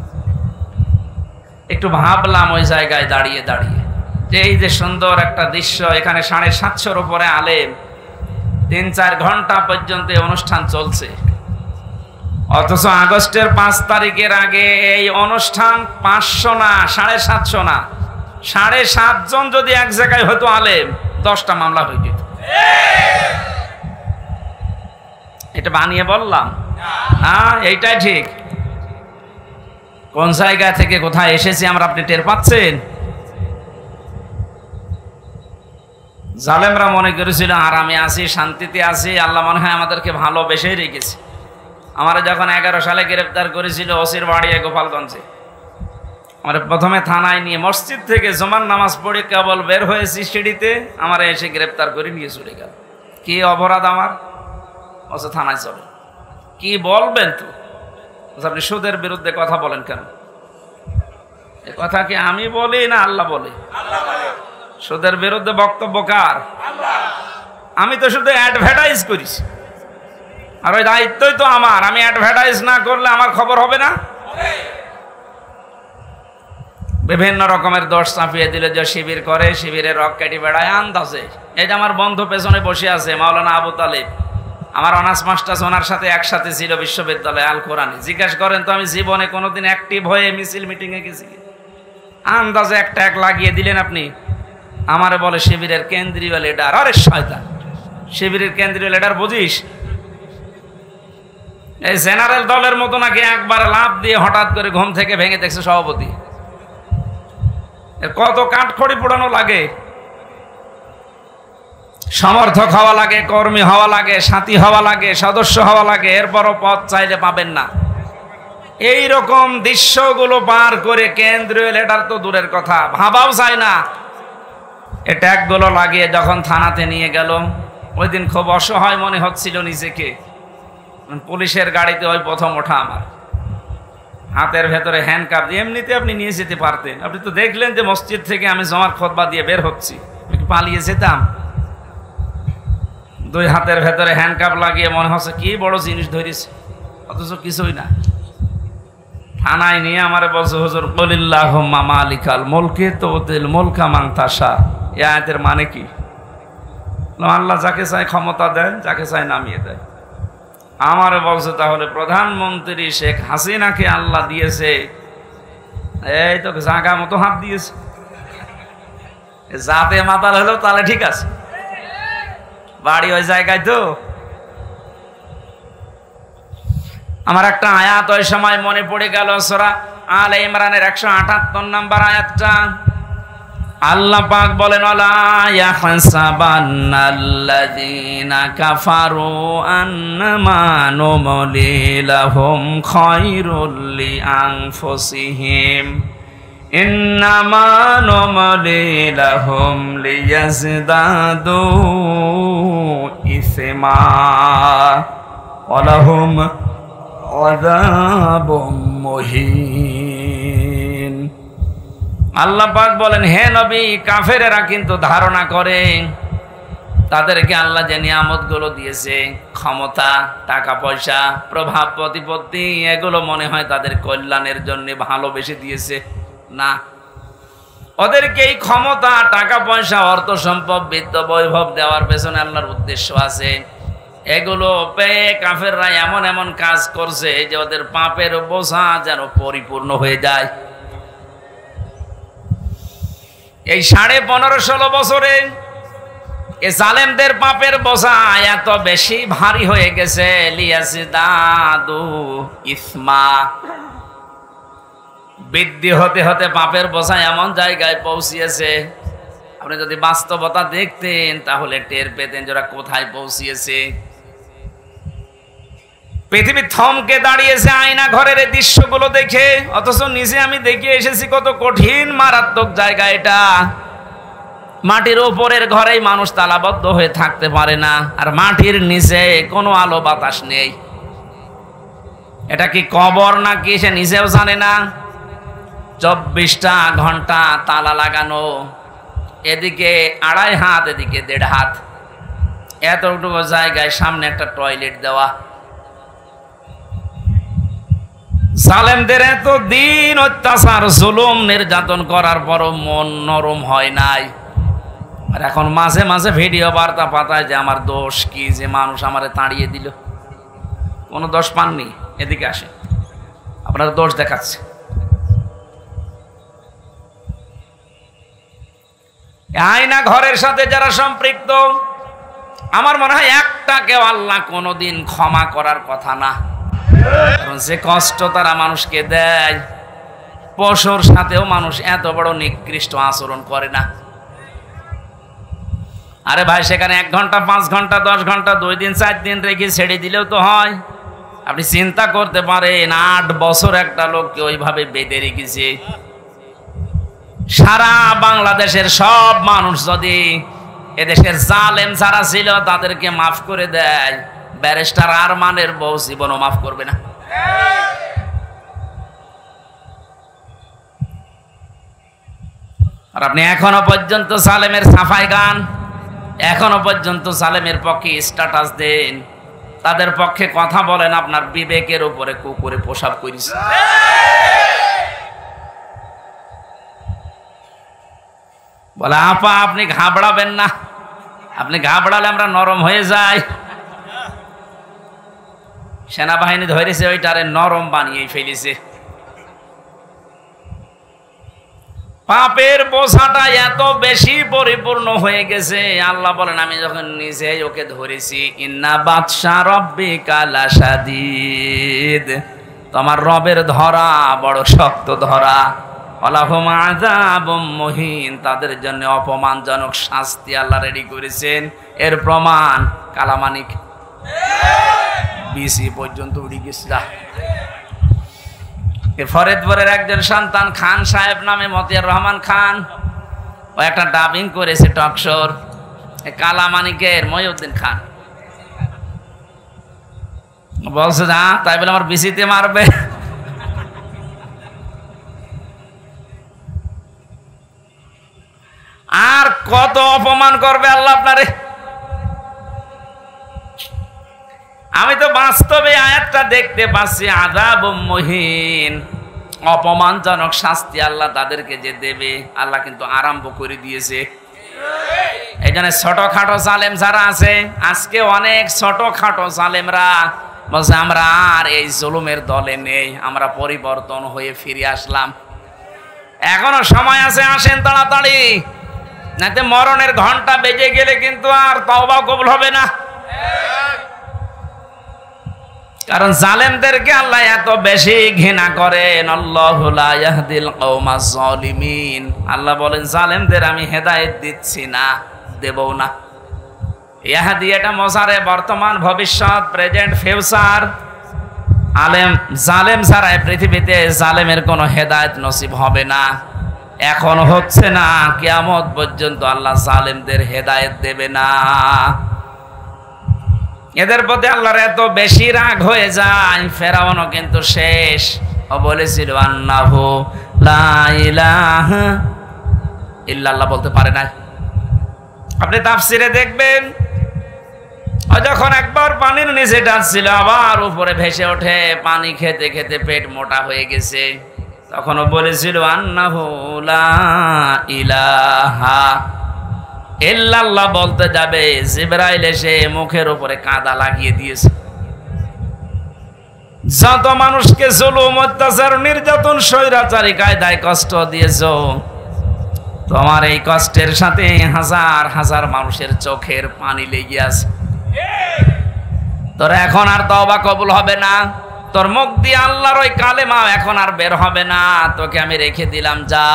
একটু ভাবলাম ওই জায়গায় দাঁড়িয়ে দাঁড়িয়ে যে এই যে সুন্দর একটা দৃশ্য, এখানে সাড়ে সাতশোর উপরে আলেম, তিন চার ঘন্টা পর্যন্ত অনুষ্ঠান চলছে। অথচ আগস্টের পাঁচ তারিখের আগে এই অনুষ্ঠান পাঁচশো না, সাড়ে সাতশো না, সাড়ে সাতজন যদি এক জায়গায় হতো আলেম, দশটা মামলা হয়ে যেত। এটা বানিয়ে বললাম? হ্যাঁ, এইটাই ঠিক। কোন জায়গা থেকে কোথায় এসেছি আমরা, আপনি টের পাচ্ছেন? জালেমরা মনে করেছিল আরামে আছি, শান্তিতে আছি, আল্লাহ মনে হয় আমাদেরকে ভালোবেসেই রেখেছে। আমার যখন এগারো সালে গ্রেফতার করেছিল ওসির বাড়ি গোপালগঞ্জে, আমার প্রথমে থানায় নিয়ে, মসজিদ থেকে জমান নামাজ পড়ে কেবল বের হয়েছি সিঁড়িতে, আমার এসে গ্রেফতার করে নিয়ে চলে গেল। কি অপরাধ আমার? অথচ থানায় চলে। কি বলবেন তো? আপনি সুদের বিরুদ্ধে কথা বলেন কেন? এ কথা কি আমি বলি না আল্লাহ বলে? সুদের বিরুদ্ধে বক্তব্য কার? আমি তো শুধু অ্যাডভার্টাইজ করিস, আর ওই দায়িত্বই তো আমার। আমি অ্যাডভার্টাইজ না করলে আমার খবর হবে না। বিভিন্ন রকমের দোষ চাপিয়ে দিলে যে শিবির করে, শিবিরের রক কেটে বেড়ায় আন্দাজে। এই যে আমার বন্ধু পেছনে বসে আছে মাওলানা আবু তালেব, আমার অনার্স মাস্টার্স ওনার সাথে একসাথে ছিল বিশ্ববিদ্যালয়ে আল কোরআনে। জিজ্ঞাসা করেন তো আমি জীবনে কোনোদিন অ্যাক্টিভ হয়ে মিছিল মিটিংয়ে গেছি? আন্দাজে একটা এক লাগিয়ে দিলেন আপনি। আমারে বলে শিবিরের কেন্দ্রীয় লিডার। আরে শয়তান, শিবিরের কেন্দ্রীয় লিডার বুঝিস? এই জেনারেল দলের মতো নাকি একবার লাফ দিয়ে হঠাৎ করে ঘুম থেকে ভেঙে দেখছে সভাপতি। কত কাঠখড়ি পোড়ানো লাগে, সমর্থক হওয়া লাগে, কর্মী হওয়া লাগে, সাথী হওয়া লাগে, সদস্য হওয়া লাগে, এরপরও পদ চাইলে পাবেন না। এই রকম দৃশ্যগুলো পার করে কেন্দ্রীয় লিডার তো দূরের কথা, ভাবাও চায় না। এ ট্যাগগুলো লাগিয়ে যখন থানাতে নিয়ে গেল, ওই দিন খুব অসহায় মনে হচ্ছিল নিজেকে। পুলিশের গাড়িতে ওই প্রথম ওঠা আমার, হাতের ভেতরে হ্যান্ডকাপ দিয়ে। এমনিতে আপনি নিয়ে যেতে পারতেন, আপনি তো দেখলেন যে মসজিদ থেকে আমি জমার খুতবা দিয়ে বের হচ্ছি, আমি কি পালিয়ে যেতাম? দুই হাতের ভেতরে হ্যান্ডকাপ লাগিয়ে মনে হচ্ছে কি বড় জিনিস ধরেছে, অথচ কিছুই না। থানায় নিয়ে আমারে বলছে, হুজুর কুলিল্লাহুম্মা মালিকাল মুলকি তুতিল মুলকা মান তাশা। এই আয়াতের মানে কি? আল্লাহ যাকে চায় ক্ষমতা দেন, যাকে চায় নামিয়ে দেয়। আমারে বলছে তাহলে প্রধানমন্ত্রী শেখ হাসিনাকে আল্লাহ দিয়েছে, এই তো জাগা মতো হাত দিয়েছে, যাতে মাতাল হলেও তাহলে ঠিক আছে, বাড়ি ওই জায়গায়। তো আমার একটা আয়াত ওই সময় মনে পড়ে গেল, সূরা আলে ইমরানের একশো আটাত্তর নম্বর আয়াতটা। আল্লাহ পাক বলেন, আলা ইয়াহসাবান্নাল্লাযীনা কাফারু আন্নামা নুমলি লাহুম খায়রুল লিআনফুসিহিম ইন্নামা নুমলি লাহুম লিয়াজদাদু ইসমা ওয়া লাহুম আযাবুম মুহিন। আল্লাহ পাক বলেন, হে নবী, কাফেরেরা কিন্তু ধারণা করে তাদেরকে আল্লাহ যে নিয়ামতগুলো দিয়েছে, ক্ষমতা, টাকা পয়সা, প্রভাব প্রতিপত্তি, এগুলো মনে হয় তাদের কল্যাণের জন্য ভালোবেসে দিয়েছে। না, ওদেরকে এই ক্ষমতা, টাকা পয়সা, অর্থ সম্পদ, বিত্ত বৈভব দেওয়ার পেছনে আল্লাহর উদ্দেশ্য আছে। এগুলো পেয়ে কাফেররা এমন এমন কাজ করছে যে ওদের পাপের বোঝা যেন পরিপূর্ণ হয়ে যায়। এই সাড়ে পনেরো ষোলো বছরে এ জালেমদের পাপের বোঝা এত বেশি ভারী হয়ে গেছে, লিয়াজদাদু ইসমা, বৃদ্ধি হতে হতে পাপের বোঝা এমন জায়গায় পৌঁছিয়েছে, আপনি যদি বাস্তবতা দেখতেন তাহলে টের পেতেন যারা কোথায় পৌঁছিয়েছে। পৃথিবী থমকে দাঁড়িয়েছে আয়না ঘরের এই দৃশ্যগুলো দেখে, অথচ নিজে আমি দেখে এসেছি কত কঠিন মারাত্মক জায়গা এটা। মাটির উপরের ঘরেই মানুষ তালাবদ্ধ হয়ে থাকতে পারে না, আর মাটির নিচে কোনো আলো বাতাস নেই। এটা কি কবর নাকি সে নিজেও জানে না। চব্বিশটা ঘন্টা তালা লাগানো, এদিকে আড়াই হাত, এদিকে দেড় হাত, এতটুকু জায়গায় সামনে একটা টয়লেট দেওয়া। জালেমদের এত দিন অত্যাচার, জুলুম, নির্যাতন করার পরও মন নরম হয় নাই। আর এখন মাঝে মাঝে ভিডিও বার্তা পাঠায় যে আমার দোষ কি যে মানুষ আমারে তাড়িয়ে দিল। কোনো দোষ পাননি, এদিকে আসে, আপনার দোষ দেখাচ্ছে। আয়না ঘরের সাথে যারা সম্পৃক্ত, আমার মনে হয় একটাকেও আল্লাহ কোনোদিন ক্ষমা করার কথা না। কারণ যে কষ্ট তারা মানুষকে দেয়, পশুর সাথেও মানুষ এত বড় নিকৃষ্ট আচরণ করে না। আরে ভাই, সেখানে এক ঘন্টা, পাঁচ ঘন্টা, দশ ঘন্টা, দুই দিন, চার দিন রেখে ছেড়ে দিলেও তো হয়। আপনি চিন্তা করতে পারেন, আট বছর একটা লোককে ওইভাবে বেঁধে রেখেছে। সারা বাংলাদেশের সব মানুষ যদি এদেশের জালেম যারা ছিল তাদেরকে মাফ করে দেয়, ব্যারিস্টার আরমানের বউ জীবনও মাফ করবে না। আর আপনি এখনো পর্যন্ত জালেমের সাফাই গান, এখনো পর্যন্ত জালেমের পক্ষে স্ট্যাটাস দেন, তাদের পক্ষে কথা বলেন, আপনার বিবেকের উপরে কুকুরে পোশাক করিস। বলে, আপা আপনি ঘাবড়াবেন না, আপনি ঘাবড়ালে আমরা নরম হয়ে যাই। সেনাবাহিনী ধরেছে ওইটারে নরম বানিয়ে ফেলেছে। পাপের বোঝাটা এত বেশি পরিপূর্ণ হয়ে গেছে, আল্লাহ বলেন আমি যখন নিজে ওকে ধরেছি, ইন্না বাতশা রব্বিকা লাশাদীদ, তোমার রবের ধরা বড় শক্ত ধরা। ওয়ালাহুম আযাবুম মুহিন, তাদের জন্য অপমানজনক শাস্তি আল্লাহ রেডি করেছেন। এর প্রমাণ কালামানিক বিসি পর্যন্ত উড়ে গেছে। ফরিদপুরের একজন সন্তান খান সাহেব নামে, মতিয়ার রহমান খান, ও একটা ডাবিং করেছে টকশোর, কালামানিকের মহিউদ্দিন খান বলছে না তাই বলে আমার বিসিতে মারবে। আর কত অপমান করবে আল্লাহ আপনারে। আমি তো বাস্তবে আয়াতটা দেখতে পাচ্ছি, আযাবুম মুহিন, অপমানজনক শাস্তি আল্লাহ তাদেরকে যে দেবে, আল্লাহ কিন্তু আরম্ভ করে দিয়েছে। এই জন্য ছোটখাটো জালেম যারা আছে, আজকে অনেক ছোটখাটো জালেমরা বলছে আমরা আর এই জুলুমের দলে নেই, আমরা পরিবর্তন হয়ে ফিরে আসলাম। এখনো সময় আছে, আসেন তাড়াতাড়ি, নাতে মরণের ঘন্টা বেজে গেলে কিন্তু আর তওবা কবুল হবে না। কারণ জালেমদেরকে আল্লাহ এত বেশি ঘৃণা করেন। আল্লাহু লা ইয়াহদিল কওমাজ জালিমিন, আল্লাহ বলেন জালেমদের আমি হেদায়েত দিচ্ছি না, দেবও না। ইয়াহদি এটা মজারে বর্তমান ভবিষ্যৎ, প্রেজেন্ট ফিউচার। আলেম জালেম ছাড়া পৃথিবীতে জালেমের কোনো হেদায়েত নসিব হবে না, এখন হচ্ছে না, কিয়ামত পর্যন্ত আল্লাহ জালেমদের হেদায়েত দেবে না। এদের প্রতি আল্লাহর এত বেশি রাগ হয়ে যায়, ফেরাউনও কিন্তু শেষ। ও বলেছিল আন্নাহু লা ইলাহা ইল্লাল্লাহ, বলতে পারে না। আপনি তাফসিরে দেখবেন, ও যখন একবার পানির নিচে ডাকছিল, আবার উপরে ভেসে ওঠে, পানি খেতে খেতে পেট মোটা হয়ে গেছে, তখনও বলেছিল আন্নাহু লা ইলাহা ইল্লাল্লাহ। বলতে যাবে, জিবরাইল এসে মুখের উপরে কাদা লাগিয়ে দিয়েছে। যত মানুষকে জুলুম, অত্যাচার, নির্যাতন, স্বৈরাচারী কায়দায় কষ্ট দিয়েছো, তোমার এই কষ্টের সাথে হাজার হাজার মানুষের চোখের পানি লেগে আছে। তোর এখন আর তওবা কবুল হবে না, তোর মুখ দিয়ে আল্লাহর ওই কালেমা এখন আর বের হবে না, তোকে আমি রেখে দিলাম, যা।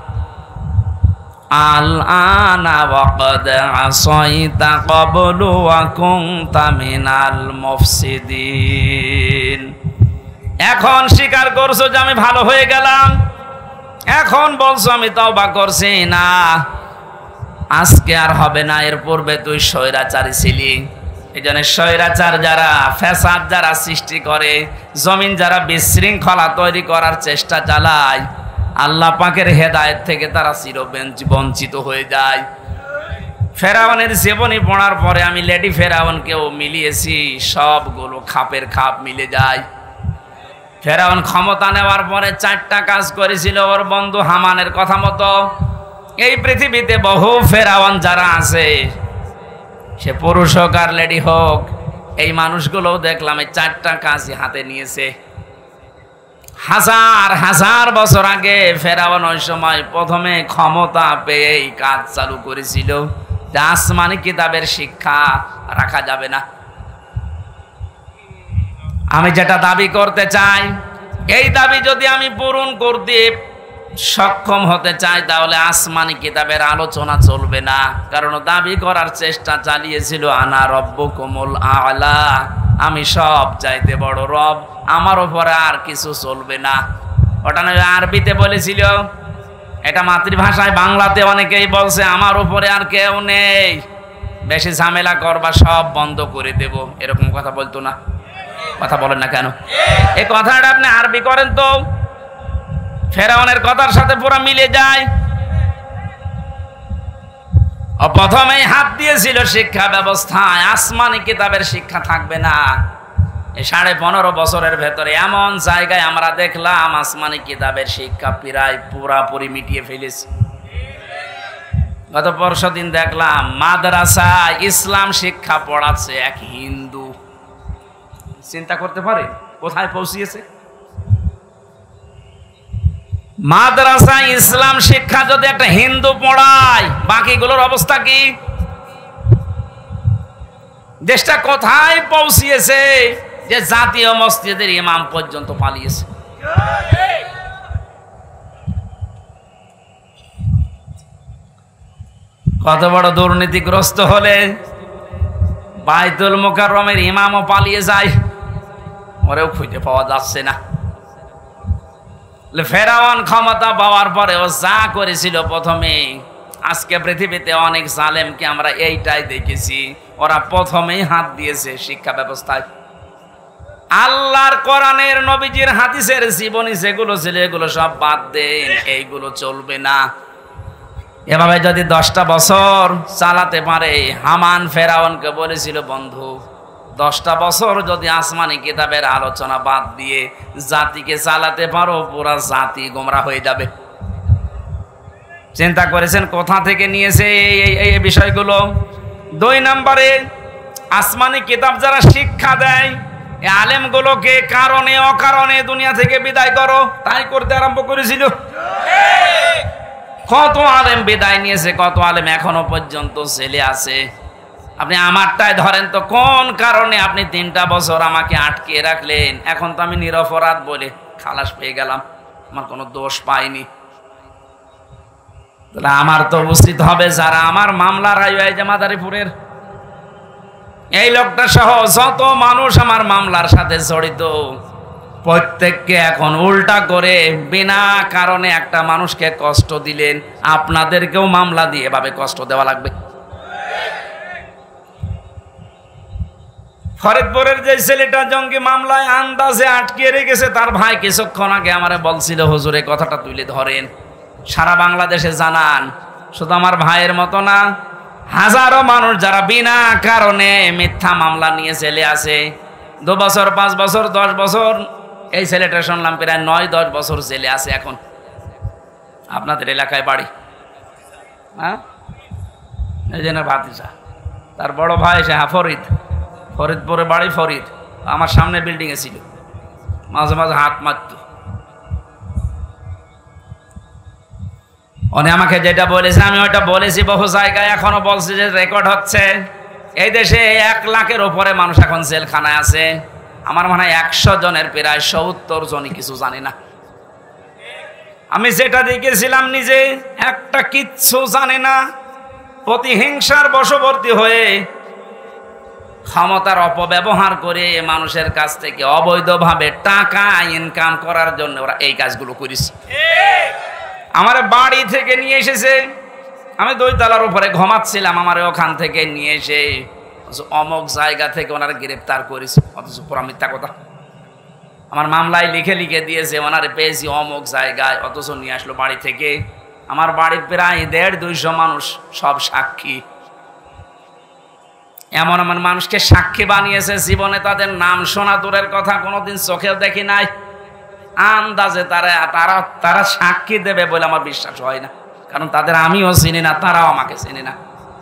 আল আনা ওয়াকাদ আসাইতা ক্বাবলু ওয়া কুনতা মিনাল মুফসিদিন, এখন স্বীকার করছো যে আমি ভালো হয়ে গেলাম, এখন বলছো আমি তওবা করছি না, আজকে আর হবে না, এর পূর্বে তুই স্বৈরাচারী ছিলি। এই জন্য স্বৈরাচার যারা, ফ্যাসাদ যারা সৃষ্টি করে, জমিন যারা বিশৃঙ্খলা তৈরি করার চেষ্টা চালায়, আল্লাহ পাকের হেদায়েত থেকে তারা চিরবঞ্চিত হয়ে যায়। ফেরাউনের জীবনী পড়ার পরে আমি লেডি ফেরাউনকেও মিলিয়েছি, সবগুলো খাপের খাপ মিলে যায়। ফেরাউন ক্ষমতা নেওয়ার পরে চারটা কাজ করেছিল ওর বন্ধু হামানের কথা মতো। এই পৃথিবীতে বহু ফেরাউন যারা আছে, সে পুরুষ হোক আর লেডি হোক, এই মানুষগুলোও দেখলাম এই চারটা কাজই হাতে নিয়েছে। হাজার হাজার বছর আগে ফেরাউন ওই সময় প্রথমে ক্ষমতা পেয়ে এই কাজ চালু করেছিল যে আসমানি কিতাবের শিক্ষা রাখা যাবে না। আমি যেটা দাবি করতে চাই, এই দাবি যদি আমি পূরণ করতে সক্ষম হতে চাই, তাহলে আসমানি কিতাবের আলোচনা চলবে না। কারণ দাবি করার চেষ্টা চালিয়েছিল আনা রব্বুকুমুল আ'লা, আমি সব চাইতে বড় রব, আমার উপরে আর কিছু চলবে না। ওটা নয় আরবিতে বলেছিল, এটা মাতৃভাষায় বাংলাতে অনেকেই বলছে আমার উপরে আর কেউ নেই, বেশি ঝামেলা করবা সব বন্ধ করে দেব, এরকম কথা বলতো না? কথা বলেন না কেন? এই কথাটা আপনি আরবি করেন তো ফেরাউনের কথার সাথে পুরো মিলে যায়। প্রথমেই হাত দিয়েছিল শিক্ষা ব্যবস্থায়, আসমানি কিতাবের শিক্ষা থাকবে না। এই সাড়ে পনেরো বছরের ভেতরে এমন জায়গায় আমরা দেখলাম আসমানি কিতাবের শিক্ষা প্রায় পুরাপুরি মিটিয়ে ফেলেছে। গত পরশু দিন দেখলাম মাদ্রাসা ইসলাম শিক্ষা পড়াচ্ছে এক হিন্দু। চিন্তা করতে পারে কোথায় পৌঁছিয়েছে? মাদ্রাসা ইসলাম শিক্ষা যদি একটা হিন্দু পড়ায়, বাকিগুলোর অবস্থা কি? দেশটা কোথায় পৌঁছিয়েছে যে জাতীয় মসজিদের ইমাম পর্যন্ত পালিয়েছে। কত বড় দুর্নীতিগ্রস্ত হলে বাইতুল মুকাররমের ইমামও পালিয়ে যায়, ওরেও খুঁজে পাওয়া যাচ্ছে না। ফেরাউন ক্ষমতা পাওয়ার পরে ও যা করেছিল প্রথমে, আজকে পৃথিবীতে অনেক জালেমকে আমরা এইটাই দেখেছি, ওরা প্রথমেই হাত দিয়েছে শিক্ষা ব্যবস্থায়। আল্লাহর কোরআনের নবীজির হাদিসের জীবনী যেগুলো ছিল এগুলো সব বাদ দেন, এইগুলো চলবে না। এভাবে যদি দশটা বছর চালাতে পারে, হামান ফেরাউনকে বলেছিল বন্ধু দশটা বছর যদি আসমানি কিতাবের আলোচনা বাদ দিয়ে জাতিকে চালাতে পারো, পুরা জাতি গোমরা হয়ে যাবে। চিন্তা করেছেন কোথা থেকে নিয়েছে এই এই বিষয়গুলো? দুই নম্বরে, আসমানি কিতাব যারা শিক্ষা দেয়, এই আলেমগুলোকে কারণে অকারণে দুনিয়া থেকে বিদায় করো, তাই করতে আরম্ভ করেছিল। কত আলেম বিদায় নিয়েছে, কত আলেম এখনো পর্যন্ত ছেলে আছে। আপনি আমারটাই ধরেন তো, কোন কারণে আপনি তিনটা বছর আমাকে আটকে রাখলেন? এখন তো আমি নিরপরাধ বলে খালাস পেয়ে গেলাম, আমার কোনো দোষ পাইনি। তাহলে আমার তো উচিত হবে যারা আমার মামলার আয়ু, এই যে মাদারীপুরের এই লোকটা সহ যত মানুষ আমার মামলার সাথে জড়িত, প্রত্যেককে এখন উল্টা করে বিনা কারণে একটা মানুষকে কষ্ট দিলেন, আপনাদেরকেও মামলা দিয়ে এভাবে কষ্ট দেওয়া লাগবে। ফরিদপুরের যে ছেলেটা জঙ্গি মামলায় আন্দাজে আটকে রেখেছে, তার ভাই কিছুক্ষণ আগে আমারে বলছিল হুজুর এই কথাটা তুলে ধরেন, সারা বাংলাদেশে জানান। শুধু আমার ভাইয়ের মতো না, হাজারো মানুষ যারা বিনা কারণে মিথ্যা মামলা নিয়ে জেলে আছে, দু বছর পাঁচ বছর দশ বছর, এই ছেলেটা শুনলাম প্রায় নয় দশ বছর জেলে আছে এখন। আপনাদের এলাকায় বাড়ি, হ্যাঁ এই জন্য ভাতিজা, তার বড় ভাই সে ফরিদ, ফরিদপুরে বাড়ি ফরিদ, আমার সামনে বিল্ডিং এ ছিল, মাঝে মাঝে হাত মারত। উনি আমাকে যেটা বলেছে আমি ওইটা বলেছি বহু জায়গায়, এখনো বলছি যে রেকর্ড হচ্ছে। এই দেশে এক লাখের উপরে মানুষ এখন জেলখানায় আছে, আমার মনে হয় একশো জনের প্রায় সত্তর জনই কিছু জানি না। আমি যেটা দেখেছিলাম নিজে, একটা কিচ্ছু জানে না, প্রতিহিংসার বশবর্তী হয়ে ক্ষমতার অপব্যবহার করে মানুষের কাছ থেকে অবৈধভাবে টাকা ইনকাম করার জন্য ওরা এই কাজগুলো করেছে। আমার বাড়ি থেকে নিয়ে এসেছে, আমি দুই তলার উপরে ঘুমাচ্ছিলাম, আমার ওখান থেকে নিয়ে এসে অমুক জায়গা থেকে ওনারা গ্রেপ্তার করেছে, অথচ পুরা মিথ্যা কথা। আমার মামলায় লিখে লিখে দিয়েছে ওনারে পেয়েছি অমুক জায়গায়, অথচ নিয়ে আসলো বাড়ি থেকে। আমার বাড়ির প্রায় দেড় দুইশো মানুষ, সব সাক্ষী। এমন এমন মানুষকে সাক্ষী বানিয়েছে, জীবনে তাদের নাম শোনা দূরের কথা, কোনোদিন চোখেও দেখি নাই। আন্দাজে তারা তারা তারা সাক্ষী দেবে বলে আমার বিশ্বাস হয় না, কারণ তাদের আমিও চিনি না, তারাও আমাকে চিনি না।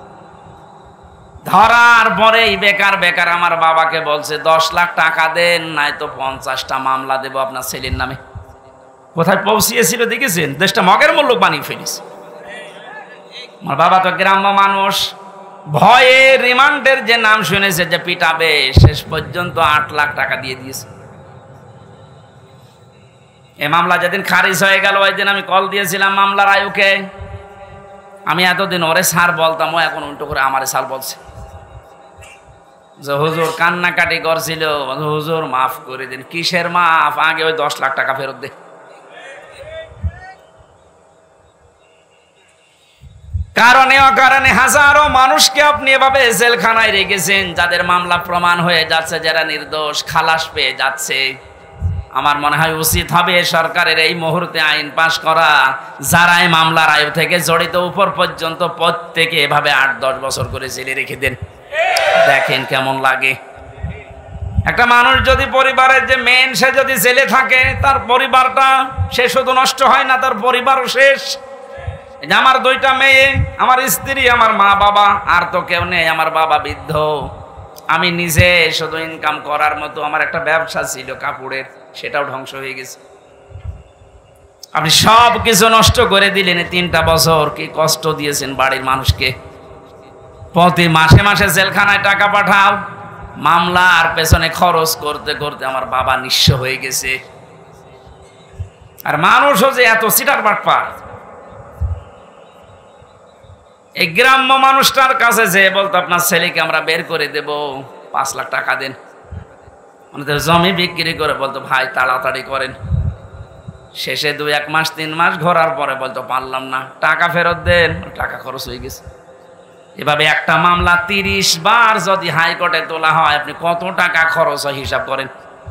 ধরার পরেই বেকার বেকার আমার বাবাকে বলছে দশ লাখ টাকা দেন, নাই তো পঞ্চাশটা মামলা দেবো আপনার ছেলের নামে। কোথায় পৌঁছিয়েছিল দেখেছেন? দেশটা মগের মূল্য বানিয়ে ফেলিস। আমার বাবা তো গ্রাম্য মানুষ, ভয়ে রিমান্ডের যে নাম শুনেছে যে পিটাবে, শেষ পর্যন্ত আট লাখ টাকা দিয়ে দিয়েছে। এই মামলা যেদিন খারিজ হয়ে গেল, ওই দিন আমি কল দিয়েছিলাম মামলার আয়ুকে। আমি এতদিন ওরে স্যার বলতাম, ও এখন উল্টো করে আমারে স্যার বলছে। যে হুজুর কান্নাকাটি করছিল, হুজুর মাফ করে দিন। কিসের মাফ? আগে ওই দশ লাখ টাকা ফেরত দে। কারণে অকারণে হাজারো মানুষকে আপনি এভাবে জেলখানায় রেখেছেন, যাদের মামলা প্রমাণ হয়ে যাচ্ছে, যারা নির্দোষ খালাস পেয়ে যাচ্ছে। আমার মনে হয় উচিত হবে সরকারের এই মুহূর্তে আইন পাশ করা, যারা এই মামলার আয়ু থেকে জড়িত উপর পর্যন্ত প্রত্যেকে এভাবে আট দশ বছর করে জেলে রেখে দেন, দেখেন কেমন লাগে। একটা মানুষ যদি পরিবারের যে মেন, সে যদি জেলে থাকে, তার পরিবারটা সে শুধু নষ্ট হয় না, তার পরিবারও শেষ। আমার দুইটা মেয়ে, আমার স্ত্রী, আমার মা বাবা, আর তো কেউ নেই। আমার বাবা বৃদ্ধ, আমি নিজে শুধু ইনকাম করার মতো আমার একটা ব্যবসা ছিল কাপড়ের, সেটাও ধ্বংস হয়ে গেছে। আপনি সব কিছু নষ্ট করে দিলেন। তিনটা বছর কি কষ্ট দিয়েছেন বাড়ির মানুষকে। প্রতি মাসে মাসে জেলখানায় টাকা পাঠাও, মামলা আর পেছনে খরচ করতে করতে আমার বাবা নিঃস্ব হয়ে গেছে। আর মানুষও যে এত সিটার বাটপার। এই গ্রাম্য মানুষটার কাছে যে বলতো আপনার ছেলেকে আমরা বের করে দেব, পাঁচ লাখ টাকা দেন। আমাদের জমি বিক্রি করে বলতো ভাই তাড়াতাড়ি করেন। শেষে দুই এক মাস তিন মাস ঘোরার পরে বলতো পারলাম না, টাকা ফেরত দেন, টাকা খরচ হয়ে গেছে। এভাবে একটা মামলা তিরিশ বার যদি হাইকোর্টে তোলা হয়, আপনি কত টাকা খরচ হয় হিসাব করেন।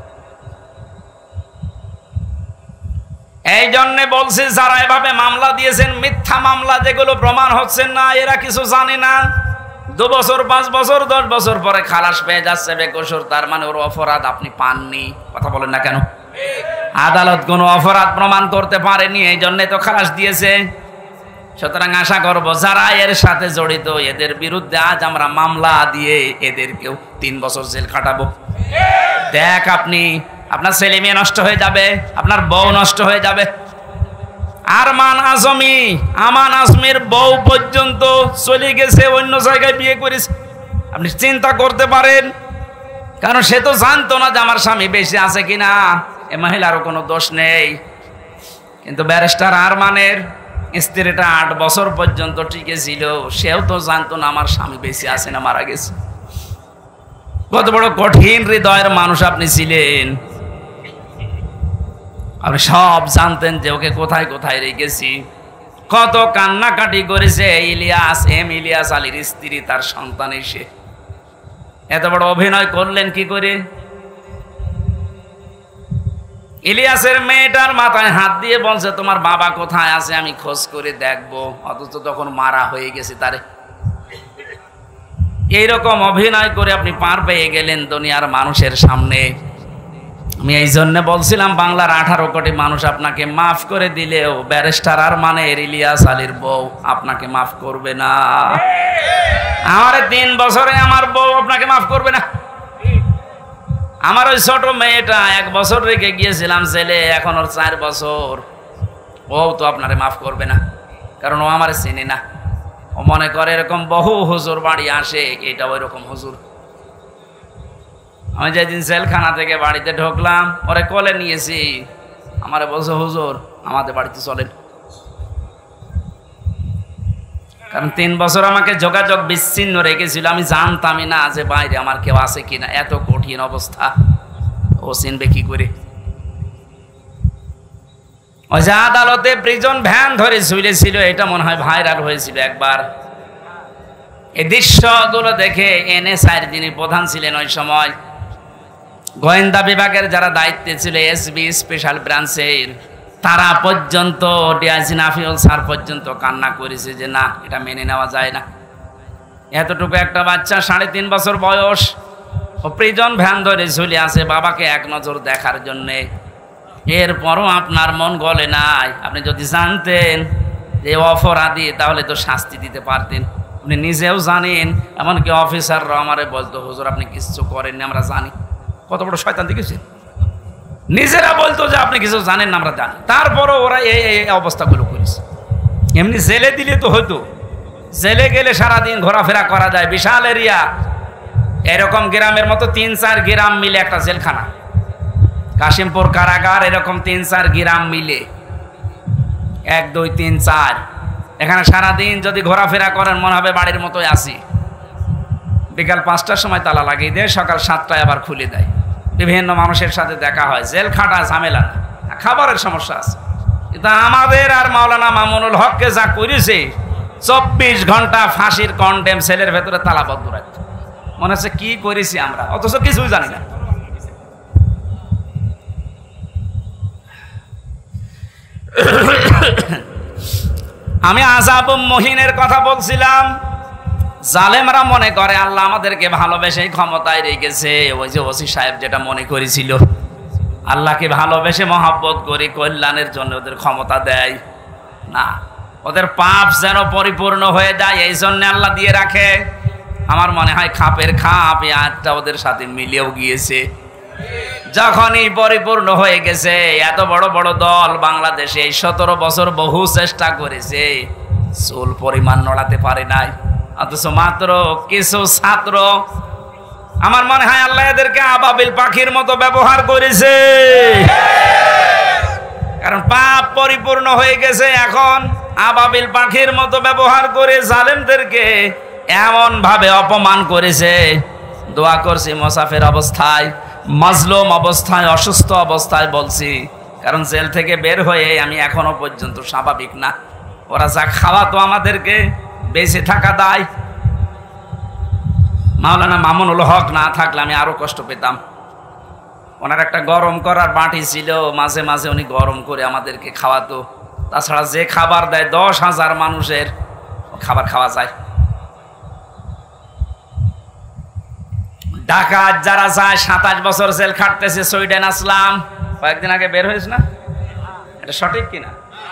এই জন্য বলছি যারা এভাবে মামলা দিয়েছেন, মিথ্যা মামলা যেগুলো প্রমাণ হচ্ছেন না, এরা কিছু জানে না। দু বছর পাঁচ বছর দশ বছর পরে খালাস পেয়ে যাচ্ছে বেকসুর, তার মানে ওর অপরাধ আপনি পাননি। কথা বলেন না কেন? আদালত কোনো অপরাধ প্রমাণ করতে পারেনি, এই জন্য তো খালাস দিয়েছে। সুতরাং আশা করবো যারা এর সাথে জড়িত, এদের বিরুদ্ধে আজ আমরা মামলা দিয়ে এদেরকেও তিন বছর জেল খাটাবো। দেখ আপনি, আপনার ছেলে মেয়ে নষ্ট হয়ে যাবে, আপনার বউ নষ্ট হয়ে যাবে। আরমান আজমি, আমান আজমির বউ পর্যন্ত চলে গেছে, অন্য জায়গায় বিয়ে করেছে। আপনি চিন্তা করতে পারেন, কারণ সে তো জানতো না যে আমার স্বামী বেশি আছে কিনা। এ মহিলারও কোনো দোষ নেই, কিন্তু ব্যারিস্টার আরমানের স্ত্রীটা আট বছর পর্যন্ত টিকে ছিল, সেও তো জানতো না আমার স্বামী বেশি আছে না মারা গেছে। কত বড় কঠিন হৃদয়ের মানুষ আপনি ছিলেন। আপনি সব জানতেন যে ওকে কোথায় কোথায় রেখেছি। কত কান্নাকাটি করেছে ইলিয়াস, এম ইলিয়াস আলীর স্ত্রী, তার সন্তান এসে। এত বড় অভিনয় করলেন কি করে? ইলিয়াসের মেয়েটার মাথায় হাত দিয়ে বলছে তোমার বাবা কোথায় আছে আমি খোঁজ করে দেখবো, অথচ তখন মারা হয়ে গেছে তারে। এইরকম অভিনয় করে আপনি পার পেয়ে গেলেন দুনিয়ার মানুষের সামনে। আমি এই জন্য বলছিলাম বাংলার আঠারো কোটি মানুষ আপনাকে মাফ করে দিলেও ব্যারিস্টার আরমানের ইলিয়াস আলীর বউ আপনাকে মাফ করবে না। আমার তিন বছরে আমার বউ আপনাকে মাফ করবে না। আমার ওই ছোট মেয়েটা এক বছর রেখে গিয়েছিলাম ছেলে, এখন ওর চার বছর, ও তো আপনারে মাফ করবে না, কারণ ও আমার চিনি না। ও মনে করে এরকম বহু হুজুর বাড়ি আসে, এটা ওই রকম হুজুর। আমি যেদিন জেলখানা থেকে বাড়িতে ঢুকলাম, ওরে কোলে নিয়েছি, আমারে বলছে হুজুর আমাদের বাড়িতে চলেন। কারণ তিন বছর আমাকে যোগাযোগ বিচ্ছিন্ন রেখেছিল, আমি জানতামই না যে বাইরে আমার কেউ আছে কিনা। এত কঠিন অবস্থা, ও চিনবে কি করে? ওই যে আদালতে প্রিজন ভ্যান ধরে ঝুলেছিল, এটা মনে হয় ভাইরাল হয়েছিল একবার। এই দৃশ্যগুলো দেখে এনএসআই যিনি প্রধান ছিলেন ওই সময়, গোয়েন্দা বিভাগের যারা দায়িত্বে ছিল, এসবি স্পেশাল ব্রাঞ্চের, তারা পর্যন্ত, ডিআইজি নাফিউল স্যার পর্যন্ত কান্না করেছে যে না, এটা মেনে নেওয়া যায় না। এতটুকু একটা বাচ্চা, সাড়ে তিন বছর বয়স, ও প্রিজন ভ্যান ধরে ঝুলে আছে বাবাকে এক নজর দেখার জন্যে। এরপরও আপনার মন গলে নাই। আপনি যদি জানতেন যে অপরাধী, তাহলে তো শাস্তি দিতে পারতেন। আপনি নিজেও জানেন, এমনকি অফিসাররা আমারে বলতো হুজুর আপনি কিছু করেননি, আমরা জানি। কত বড় শয়তান দেখেছেন? নিজেরা বলতো যে আপনি কিছু জানেন না, আমরা জানি। তারপরও ওরা এই এই অবস্থাগুলো করেছে। এমনি জেলে দিলে তো হতো, জেলে গেলে সারাদিন ঘোরাফেরা করা যায়, বিশাল এরিয়া। এরকম গ্রামের মতো তিন চার গ্রাম মিলে একটা জেলখানা, কাশিমপুর কারাগার, এরকম তিন চার গ্রাম মিলে, এক দুই তিন চার, এখানে সারাদিন যদি ঘোরাফেরা করেন মনে হবে বাড়ির মতোই আসি। বিকাল পাঁচটার সময় তালা লাগিয়ে দেয়, সকাল সাতটায় আবার খুলে দেয়। বিভিন্ন মানুষের সাথে দেখা হয়, জেল খাটা ঝামেলা না, খাবারের সমস্যা আছে। কিন্তু আমাদের আর মাওলানা মামুনুল হককে যা করেছে, চব্বিশ ঘন্টা ফাঁসির কন্ডেম সেলের ভেতরে তালাবদ্ধ রাখত। মনে হচ্ছে কি করেছি আমরা, অথচ কিছুই জানি না। আমি আযাব মুহিনের কথা বলছিলাম। জালেমরা মনে করে আল্লাহ আমাদেরকে ভালোবেসে ক্ষমতায় রেখেছে। ওই যে ওসি সাহেব যেটা মনে করেছিল, আল্লাহকে ভালোবেসে মহব্বত করে কল্যাণের জন্য ওদের ক্ষমতা দেয় না, ওদের পাপ যেন পরিপূর্ণ হয়ে যায়, এই জন্য আল্লাহ দিয়ে রাখে। আমার মনে হয় খাপের খাপ এই আয়াতটা ওদের সাথে মিলেও গিয়েছে। যখনই পরিপূর্ণ হয়ে গেছে, এত বড় বড় দল বাংলাদেশে সতেরো বছর বহু চেষ্টা করেছে, চুল পরিমাণ নড়াতে পারে নাই। অথচ মাত্র কিছু ছাত্র, আমার মনে হয় আল্লাহ এদেরকে আবাবিল পাখির মতো ব্যবহার করেছে, কারণ পাপ পরিপূর্ণ হয়ে গেছে। এখন আবাবিল পাখির মতো ব্যবহার করে জালেমদেরকে এমন ভাবে অপমান করেছে। দোয়া করছি মুসাফির অবস্থায়, মাজলুম অবস্থায়, অসুস্থ অবস্থায় বলছি, কারণ জেল থেকে বের হয়ে আমি এখনো পর্যন্ত স্বাভাবিক না। ওরা যা খাওয়া তো আমাদেরকে বেঁচে থাকা দায়। মাওলানা মামুনুল হক না থাকলে আমি আরো কষ্ট পেতাম। ওনার একটা গরম করার বাটি ছিল, মাঝে মাঝে উনি গরম করে আমাদেরকে খাওয়াতো। তাছাড়া যে খাবার দেয় দশ হাজার মানুষের খাবার খাওয়া যায়। ডাকাত যারা যায় সাতাশ বছর জেল খাটতেছে, সুইডেন আসলাম কয়েকদিন আগে বের হয়েছে না, এটা সঠিক কিনা?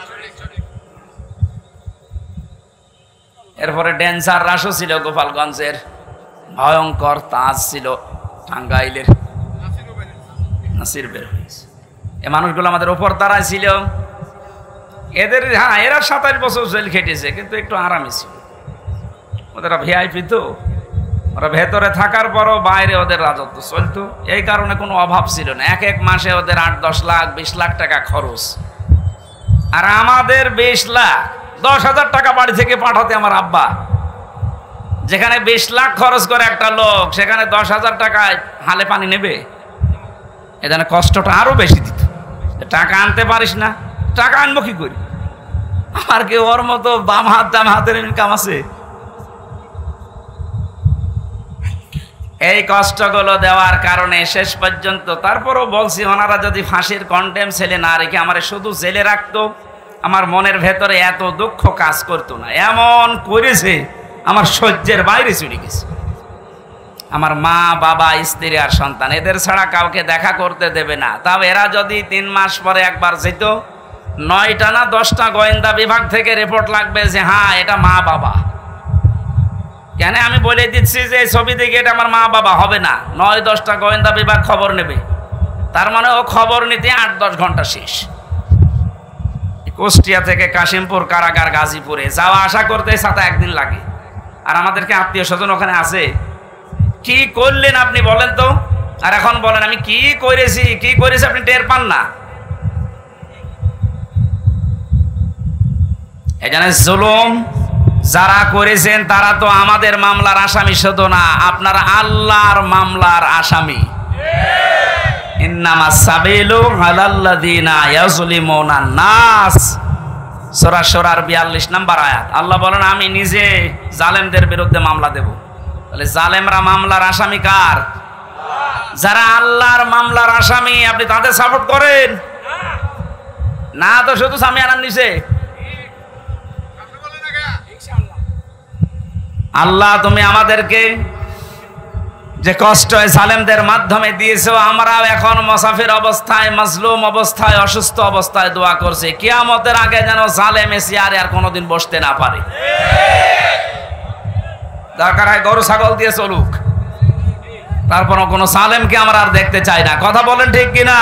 এরপরে ডেন্সার রাসও ছিল গোপালগঞ্জের, ভয়ঙ্কর তাজ ছিল টাঙ্গাইলের, নাসির বের হয়েছে। এ মানুষগুলো আমাদের ওপর দাঁড়ায় ছিল। এদের হ্যাঁ এরা সাতাশ বছর জেল খেটেছে, কিন্তু একটু আরামে ছিল। ওদের ভিআইপি তো, ওরা ভেতরে থাকার পরও বাইরে ওদের রাজত্ব চলতো। এই কারণে কোনো অভাব ছিল না। এক এক মাসে ওদের আট দশ লাখ বিশ লাখ টাকা খরচ, আর আমাদের বিশ লাখ দশ হাজার টাকা বাড়ি থেকে পাঠাতে আমার আব্বা। যেখানে বিশ লাখ খরচ করে একটা লোক, সেখানে দশ হাজার টাকায় হালে পানি নেবে? এখানে কষ্টটা আরো বেশি দিত। টাকা আনতে পারিস না, টাকা আনবো কি করি? আর কি ওর মতো বাম হাত ডান হাতের ইনকাম আছে? এই কষ্টগুলো দেওয়ার কারণে শেষ পর্যন্ত, তারপরও বলছি, ওনারা যদি ফাঁসির কন্টেম ছেলে না রেখে আমার শুধু জেলে রাখতো, আমার মনের ভেতরে এত দুঃখ কাজ করতো না। এমন করেছে আমার সহ্যের বাইরে চলে গেছে। আমার মা বাবা স্ত্রী আর সন্তান, এদের ছাড়া কাউকে দেখা করতে দেবে না। তাও এরা যদি তিন মাস পরে একবার যেত, নয়টা না দশটা গোয়েন্দা বিভাগ থেকে রিপোর্ট লাগবে যে হ্যাঁ এটা মা বাবা। কেন আমি বলে দিচ্ছি যে ছবি দেখে এটা আমার মা বাবা হবে না, নয় দশটা গোয়েন্দা বিভাগ খবর নেবে। তার মানে ও খবর নিতে আট দশ ঘন্টা শেষ। কুষ্টিয়া থেকে কাশিমপুর কারাগার গাজীপুরে যাওয়া আসা করতে সাথে একদিন লাগে। আর আমাদেরকে আত্মীয় স্বজন ওখানে আছে। কি করলেন আপনি বলেন তো? আর এখন বলেন আমি কি করেছি, কি করেছি আপনি টের পান না। এখানে জুলুম যারা করেছেন তারা তো আমাদের মামলার আসামি শুধু না, আপনার আল্লাহর মামলার আসামি। ইন্নামাস সাবিলু আলাল্লাযিনা ইয়াজলিমুনা নাস, সূরা সূরার বিয়াল্লিশ নম্বর আয়াত। আল্লাহ বলেন আমি নিজে জালেমদের বিরুদ্ধে মামলা দেব। তাহলে জালেমরা মামলার আসামি কার? যারা আল্লাহর মামলার আসামি, আপনি তাদের সাপোর্ট করেন না তো শুধু স্বামী আনার নিচে। আল্লাহ তুমি আমাদেরকে যে কষ্ট জালেমদের মাধ্যমে দিয়েছো, আমরাও এখন মুসাফির অবস্থায়, মাজলুম অবস্থায়, অসুস্থ অবস্থায় দোয়া করছি কিয়ামতের আগে যেন জালেম এসে আর আর কোনোদিন বসতে না পারে। দরকার হয় গরু ছাগল দিয়ে চলুক, তারপরও কোনো জালেমকে আমরা আর দেখতে চাই না। কথা বলেন ঠিক কিনা?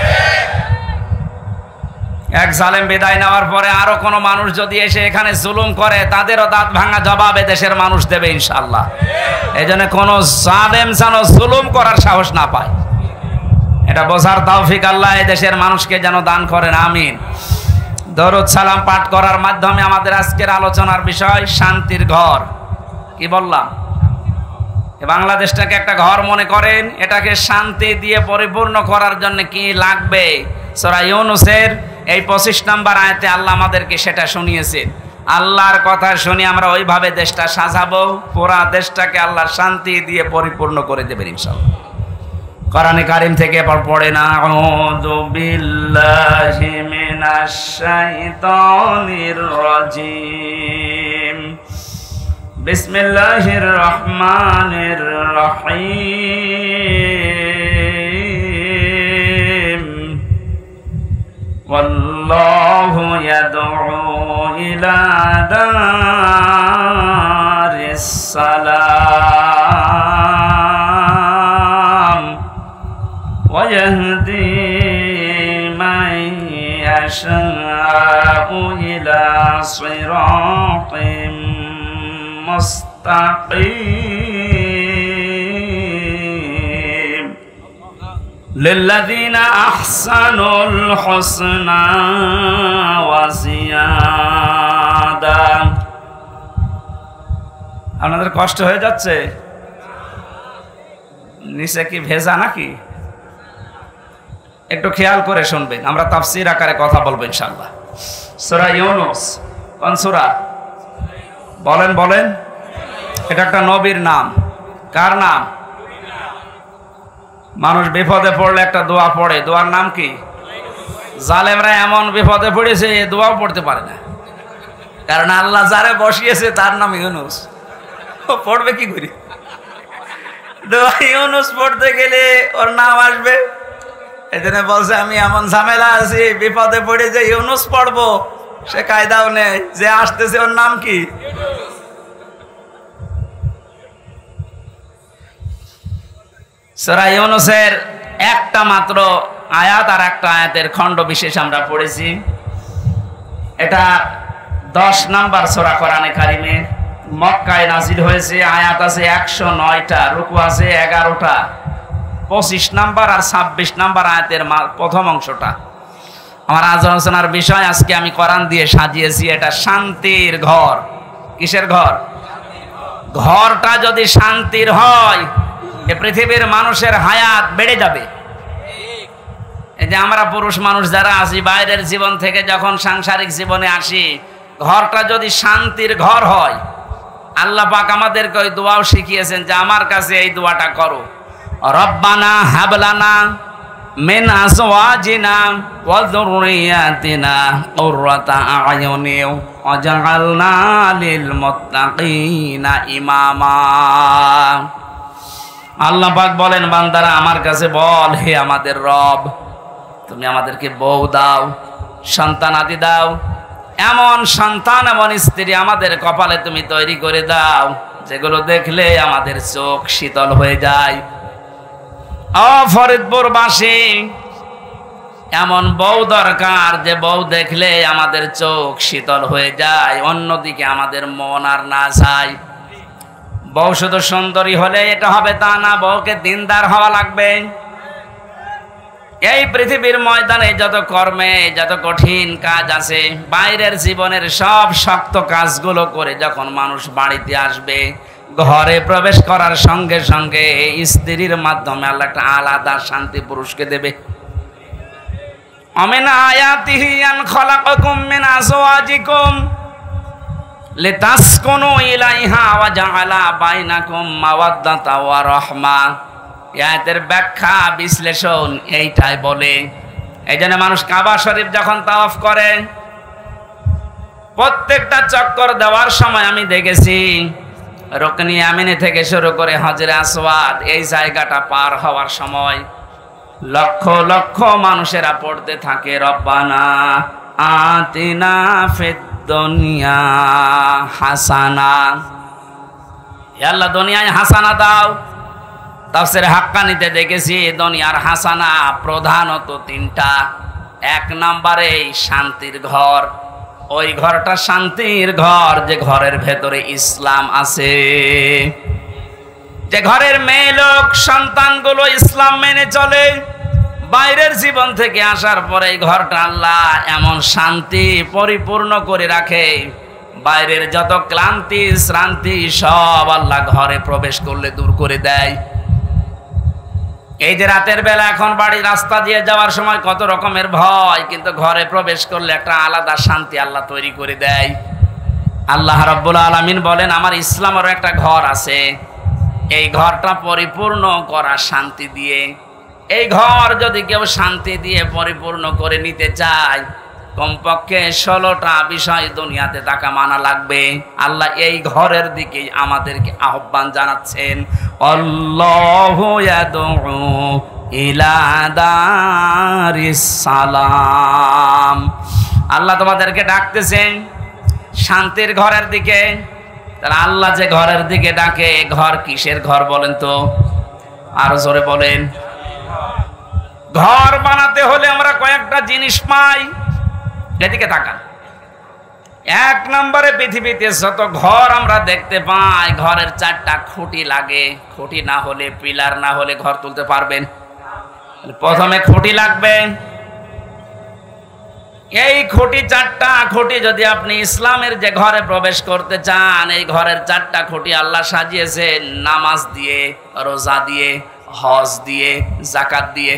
এক জালেম বিদায় নেওয়ার পরে আরো কোনো মানুষ যদি এসে এখানে জুলুম করে, তাদেরও দাঁত ভাঙা জবাব দেশের মানুষ দেবে ইনশাআল্লাহ। এই জন্য কোনো জালেম যেন জুলুম করার সাহস না পায়, এটা বোঝার তৌফিক আল্লাহ এই দেশের মানুষকে যেন দান করেন, আমিন। দরুদ সালাম পাঠ করার মাধ্যমে আমাদের আজকের আলোচনার বিষয় শান্তির ঘর। কি বললাম? বাংলাদেশটাকে একটা ঘর মনে করেন, এটাকে শান্তি দিয়ে পরিপূর্ণ করার জন্য কি লাগবে? সূরা ইউনূসের এই পঁচিশ নম্বর আয়াতে আল্লাহ আমাদেরকে সেটা শুনিয়েছেন। আল্লাহর কথা শুনি আমরা ওইভাবে দেশটা সাজাবো, পুরা দেশটাকে আল্লাহর শান্তি দিয়ে পরিপূর্ণ করে দেবেন ইনশাআল্লাহ। কোরআনে কারীম থেকে পড়েন, আউযু বিল্লাহি মিনাশ শাইতানির রাজীম, বিসমিল্লাহির রহমানির রহিম, ওয়াল্লাহু ইয়াদউ ইলা দারিস সালাম ওয়া মুস্তাকিম লিল্লাযিনা আহসানুল হুসনা ওয়া জিয়াদা। আপনাদের কষ্ট হয়ে যাচ্ছে? নিচে কি ভেজা নাকি? একটু খেয়াল করে শুনবেন, আমরা তাফসীর আকারে কথা বলবো ইনশাআল্লাহ। সূরা ইউনূস কোন সূরা? বলেন বলেন। এটা একটা নবীর নাম। কার নাম? মানুষ বিপদে পড়লে একটা দোয়া পড়ে, দোয়ার নাম কি? জালেমরা এমন বিপদে পড়েছে এই দোয়াও পড়তে পারে না, কারণ আল্লাহ যারে বসিয়েছে তার নাম ইউনূস। ও পড়বে কি করে? দোয়া ইউনূস পড়তে গেলে ওর নাম আসবে। এজন্য বলছে আমি এমন ঝামেলা আছি, বিপদে পড়ে যে ইউনূস পড়বো সে কায়দাও নেই, যে আসতেছে ওর নাম কি? সূরা ইউনূসের একটা মাত্র আয়াত আর একটা আয়াতের খণ্ড বিশেষ আমরা পড়েছি। এটা দশ নাম্বার সূরা কোরআনে কারিমে, মক্কায় নাজিল হয়েছে। আয়াত আছে একশো নয়টা, রুকু আছে এগারোটা। পঁচিশ নাম্বার আর ছাব্বিশ নাম্বার আয়াতের প্রথম অংশটা আমার আলোচনার বিষয়। আজকে আমি কোরআন দিয়ে সাজিয়েছি, এটা শান্তির ঘর। কিসের ঘর? ঘরটা যদি শান্তির হয় এ পৃথিবীর মানুষের হায়াত বেড়ে যাবে। এই যে আমরা পুরুষ মানুষ যারা আছি, বাইরের জীবন থেকে যখন সাংসারিক জীবনে আসি, ঘরটা যদি শান্তির ঘর হয়, আল্লাহ পাক আমাদেরকে ওই দোয়াও শিখিয়েছেন যে আমার কাছে এই দোয়াটা করো, রব্বানা হাবলানা মিন আজওয়াজিনা ওয়া যুররিয়াতিনা কুররাতা আ'য়ুনিন ওয়াজআলনা লিল মুত্তাকিনা ইমামা। আল্লাহ পাক বলেন, বান্দারা আমার কাছে বল, হে আমাদের রব, তুমি আমাদেরকে বউ দাও, সন্তানাদি দাও, এমন সন্তান এমন স্ত্রী আমাদের কপালে তুমি তৈরি করে দাও যেগুলো দেখলে আমাদের চোখ শীতল হয়ে যায়। ও ফরিদপুরবাসী, এমন বউ দরকার যে বউ দেখলে আমাদের চোখ শীতল হয়ে যায়, অন্যদিকে আমাদের মন আর না যায়। বউ শুধু সুন্দরী হলে এটা হবে তা না, বউকে দিনদার হওয়া লাগবে। এই পৃথিবীর ময়দানে যত কর্মে যত কঠিন কাজ আছে, বাইরের জীবনের সব শক্ত কাজগুলো করে যখন মানুষ বাড়িতে আসবে, ঘরে প্রবেশ করার সঙ্গে সঙ্গে স্ত্রীর মাধ্যমে আল্লাহ একটা আলাদা শান্তি পুরুষকে দেবে। আমিন আয়াতিহি আন খালাকাকুম মিন আজওয়াজিকুম লিতাসকুনু ইলাইহা ওয়া জাআলা বাইনাকুম মাওয়াদ্দাতা ওয়া রাহমা। আয়াতের ব্যাখ্যা বিশ্লেষণ এইটাই বলে। এই জন্য মানুষ কাবা শরীফ যখন তাওয়াফ করে, প্রত্যেকটা চক্কর দেওয়ার সময় আমি দেখেছি রুকনি আমিনে থেকে শুরু করে হজরে আসওয়াদ, এই জায়গাটা পার হওয়ার সময় লক্ষ লক্ষ মানুষেরা পড়তে থাকে রব্বানা আতিনা ফিদ দুনিয়া হাসানা। হে আল্লাহ, দুনিয়ায় হাসানা দাও। তাফসীরে হাক্কানিতে দেখেছি দুনিয়ার হাসানা প্রধানত তিনটা। এক নম্বরে শান্তির ঘর, ওই ঘরটা শান্তির ঘর যে ঘরের ভেতরে ইসলাম আছে, যে ঘরের মেয়ে লোক সন্তানগুলো ইসলাম মেনে চলে। বাইরের জীবন থেকে আসার পরে এই ঘরটা আল্লাহ এমন শান্তি পরিপূর্ণ করে রাখে, বাইরের যত ক্লান্তি শ্রান্তি সব আল্লাহ ঘরে প্রবেশ করলে দূর করে দেয়। এই যে রাতের বেলা এখন বাড়ি রাস্তা দিয়ে যাওয়ার সময় কত রকমের ভয়, কিন্তু ঘরে প্রবেশ করলে একটা আলাদা শান্তি আল্লাহ তৈরি করে দেয়। আল্লাহ রাব্বুল আলামিন বলেন, আমার ইসলামেরও একটা ঘর আছে, এই ঘরটা পরিপূর্ণ করা শান্তি দিয়ে। এই ঘর যদি কেউ শান্তি দিয়ে পরিপূর্ণ করে নিতে চায়, কমপক্ষে ষোলোটা বিষয় দুনিয়াতে তাকে মানা লাগবে। আল্লাহ এই ঘরের দিকে আমাদেরকে আহ্বান জানাচ্ছেন, আল্লাহু ইয়াদউ ইলা দারিস সালাম। আল্লাহ তোমাদেরকে ডাকতেছেন শান্তির ঘরের দিকে। তাহলে আল্লাহ যে ঘরের দিকে ডাকে, ঘর কিসের ঘর বলেন তো? আরো জোরে বলেন। ঘর বানাতে হলে আমরা কয়েকটা জিনিস পাই। এদিকে তাকান। এক নম্বরে পৃথিবীতে যত ঘর আমরা দেখতে পাই ঘরের চারটা খুঁটি লাগে। খুঁটি না হলে, পিলার না হলে ঘর তুলতে পারবেন? প্রথমে খুঁটি লাগবে। এই খুঁটি চারটা খুঁটি যদি আপনি ইসলামের যে ঘরে প্রবেশ করতে চান, এই ঘরের চারটা খুঁটি আল্লাহ সাজিয়েছেন নামাজ দিয়ে, রোজা দিয়ে, হজ দিয়ে, যাকাত দিয়ে।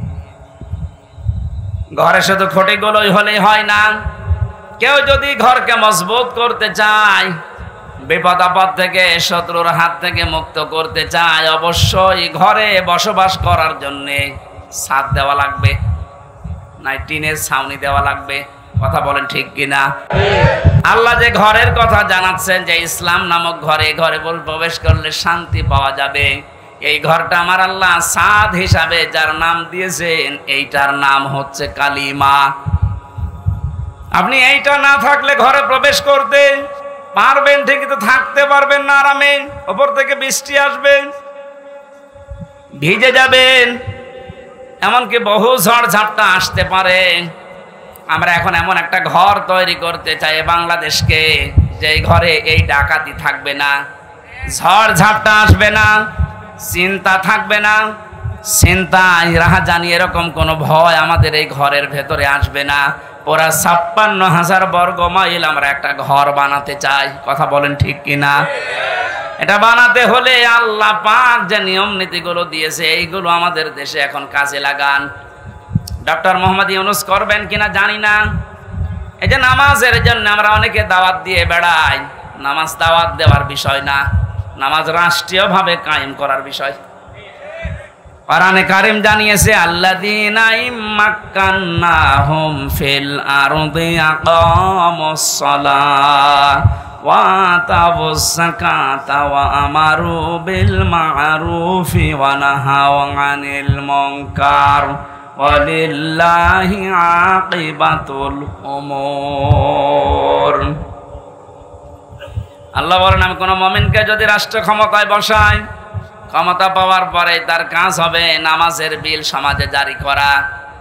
ঘরে শুধু খুঁটিগুলোই হলেই হয় না। কেউ যদি ঘরকে মজবুত করতে চায়, বিপদ আপদ থেকে, শত্রুর হাত থেকে মুক্ত করতে চায়, অবশ্যই ঘরে বসবাস করার জন্যে ছাদ দেওয়া লাগবে, নাই টিনের ছাউনি দেওয়া লাগবে। কথা বলেন ঠিক কিনা? আল্লাহ যে ঘরের কথা জানাচ্ছেন যে ইসলাম নামক ঘরে, ঘরে প্রবেশ করলে শান্তি পাওয়া যাবে। এই ঘরটা আমার আল্লাহ ছাদ হিসাবে যার নাম দিয়েছেন, এইটার নাম হচ্ছে কালিমা। আপনি এইটা না থাকলে ঘরে প্রবেশ করতে পারবেন ঠিকই, তো থাকতে পারবেন না আরামে। ওপর থেকে বৃষ্টি আসবে, ভিজে যাবেন, এমনকি বহু ঝড় ঝাপটা আসতে পারে। আমরা এখন এমন একটা ঘর তৈরি করতে চাই বাংলাদেশকে, যে ঘরে এই ডাকাতি থাকবে না, ঝড় ঝাপটা আসবে না, চিন্তা থাকবে না, চিন্তা রাহাজানি এরকম কোনো ভয় আমাদের এই ঘরের ভেতরে আসবে না। ওরা ছাপ্পান্ন হাজার বর্গ মাইল আমরা একটা ঘর বানাতে চাই। কথা বলেন ঠিক কিনা? এটা বানাতে হলে আল্লাহ পাক যে নিয়ম নীতিগুলো দিয়েছে, এইগুলো আমাদের দেশে এখন কাজে লাগান। ডক্টর মোহাম্মদ ইউনূস করবেন কিনা জানি না। এই যে নামাজের জন্য আমরা অনেকে দাওয়াত দিয়ে বেড়াই, নামাজ দাওয়াত দেওয়ার বিষয় না, নামাজ রাষ্ট্রীয়ভাবে কায়েম করার বিষয়। কোরআনে কারীম জানিয়েছে, আল্লাযীনা ইম্মাক্কান্নাহুম ফিল আরদি আকামুস সালাহ ওয়া আতাউস যাকাতা ওয়া আমারু বিল মা'রুফি ওয়া নাহাউ আনিল মুনকার ওয়ালিল্লাহি আকিবাতুল উমুর। আল্লাহ বলেন, আমি কোন মুমিনকে যদি রাষ্ট্র ক্ষমতায় বসাই, ক্ষমতা পাওয়ার পরে তার কাজ হবে নামাজের বিল সমাজে জারি করা।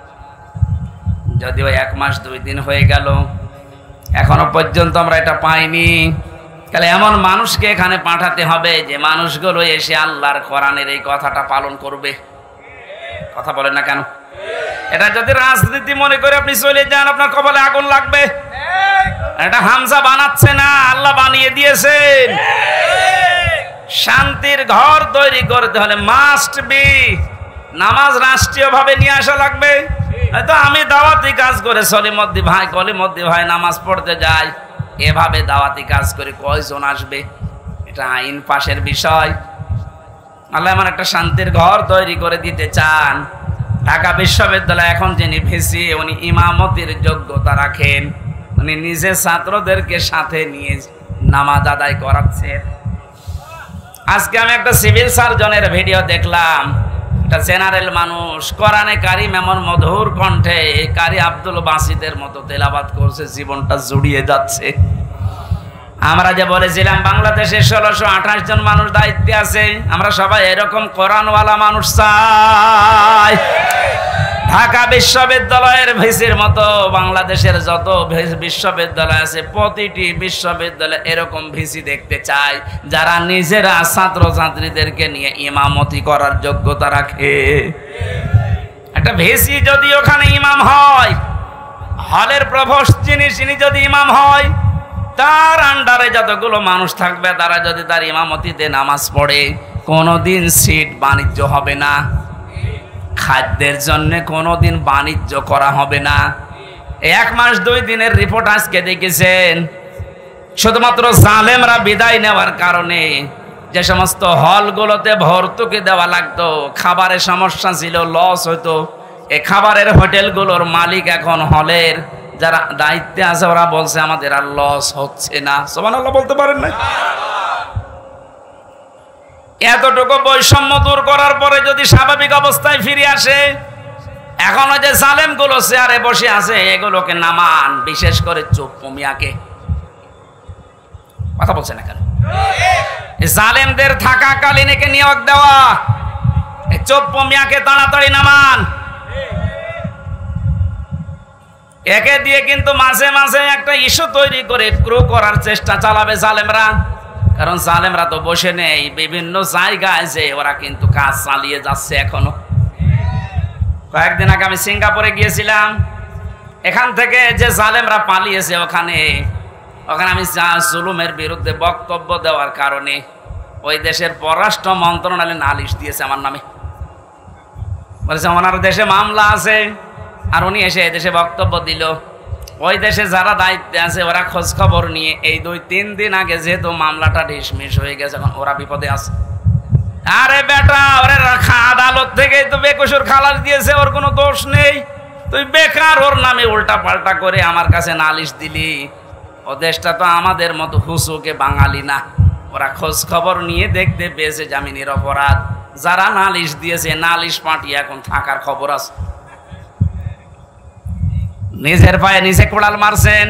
যদিও এক মাস দুই দিন হয়ে গেল, এখনো পর্যন্ত আমরা এটা পাইনি। তাহলে এমন মানুষকে এখানে পাঠাতে হবে যে মানুষগুলো এসে আল্লাহর কোরআনের এই কথাটা পালন করবে। কথা বলেন না কেন? এটা যদি রাজনীতি মনে করে আপনি চলে যান, আপনার কপালে আগুন লাগবে। এটা হামজা বানাচ্ছে না, আল্লাহ বানিয়ে দিয়েছেন। শান্তির ঘর তৈরি করতে হলে মাস্ট বি নামাজ রাষ্ট্রীয়ভাবে নিয়ে আসা লাগবে। তো আমি দাওয়াতি কাজ করে সলিমদ্দি ভাই কলিমদ্দি ভাই নামাজ পড়তে যাই, এভাবে দাওয়াতি কাজ করে কয়জন আসবে? এটা আইন পাশের বিষয়। আল্লাহ আমার একটা শান্তির ঘর তৈরি করে দিতে চান। ঢাকা বিশ্ববিদ্যালয় এখন যিনি ভিসি, উনি ইমামতির যোগ্যতা রাখেন, উনি নিজে ছাত্রদেরকে সাথে নিয়ে নামাজ আদায় করাচ্ছেন। আজকে আমি একটা সিভিল সার্জনের ভিডিও দেখলাম, একটা জেনারেল মানুষ কোরআনে কারীম এমন মধুর কণ্ঠে কারি আব্দুল বাসিতের মতো তেলাওয়াত করছে, জীবনটা জুড়িয়ে যাচ্ছে। আমরা যে বলেছিলাম বাংলাদেশে ষোলোশো আঠাশ জন মানুষ দায়িত্বে আছে, আমরা সবাই এরকম কোরআনওয়ালা মানুষ চাই। ঢাকা বিশ্ববিদ্যালয়ের ভিসির মতো বাংলাদেশের যত বিশ্ববিদ্যালয় আছে, প্রতিটি বিশ্ববিদ্যালয়ে এরকম ভিসি দেখতে চাই, যারা নিজেরা ছাত্র ছাত্রীদেরকে নিয়ে ইমামতি করার যোগ্যতা রাখে। একটা ভিসি যদি ওখানে ইমাম হয়, হলের প্রভোস্ট যিনি তিনি যদি ইমাম হয়, তার আন্ডারে যতগুলো মানুষ থাকবে তারা যদি তার ইমামতিতে নামাজ পড়ে, কোনোদিন সিট বাণিজ্য হবে না। খাদ্যের জন্য কোনোদিন বাণিজ্য করা হবে না। এক মাস দুই দিনের রিপোর্ট আজকে দেখেছেন, শুধুমাত্র জালেমরা বিদায় নেওয়ার কারণে যে সমস্ত হলগুলোতে ভর্তুকি দেওয়া লাগতো, খাবারের সমস্যা ছিল, লস হতো, এই খাবারের হোটেলগুলোর মালিক এখন হলের যারা দায়িত্বে আছে, ওরা বলছে আমাদের আর লস হচ্ছে না। সুবহানাল্লাহ বলতে পারেন না? এতটুকু বৈষম্য দূর করার পরে যদি স্বাভাবিক অবস্থায় ফিরে আসে, এখনো যে জালেম গুলো চেয়ারে বসে আছে এগুলোকে নামান, বিশেষ করে চোপ্পু মিয়াকে। কথা বলছে না কেন? জালেমদের থাকাকালীন একে নিয়োগ দেওয়া, চোপ্পু মিয়াকে তাড়াতাড়ি নামান। একে দিয়ে কিন্তু মাঝে মাঝে একটা ইস্যু তৈরি করে ক্রু করার চেষ্টা চালাবে জালেমরা। কারণ জালেমরা তো বসে নেই, বিভিন্ন জায়গায় যে ওরা কিন্তু কাজ চালিয়ে যাচ্ছে এখনো। কয়েকদিন আগে আমি সিঙ্গাপুরে গিয়েছিলাম, এখান থেকে যে জালেমরা পালিয়েছে ওখানে ওখানে আমি জুলুমের বিরুদ্ধে বক্তব্য দেওয়ার কারণে ওই দেশের পররাষ্ট্র মন্ত্রণালয় নালিশ দিয়েছে আমার নামে। বলেছে ওনার দেশে মামলা আছে, আর উনি এসে এই দেশে বক্তব্য দিল। ওই দেশে যারা দায়িত্বে আছে ওরা খোঁজ খবর নিয়ে এই দুই তিন দিন আগে যেহেতু মামলাটা ডিসমিস হয়ে গেছে, এখন ওরা বিপদে আছে। আরে বেটা, ওরে রাখা আদালত থেকে তো বেকসুর খালাস দিয়েছে, ওর কোনো দোষ নেই, তুই বেকার ওর নামে উল্টা পাল্টা করে আমার কাছে নালিশ দিলি। ও দেশটা তো আমাদের মতো হুসুকে বাঙালি না, ওরা খোঁজ খবর নিয়ে দেখতে পেয়েছে জামিনের অপরাধ। যারা নালিশ দিয়েছে নালিশ পাঠিয়ে এখন থাকার খবর আছে। নিজের পায়ে নিচে কোড়াল মারছেন।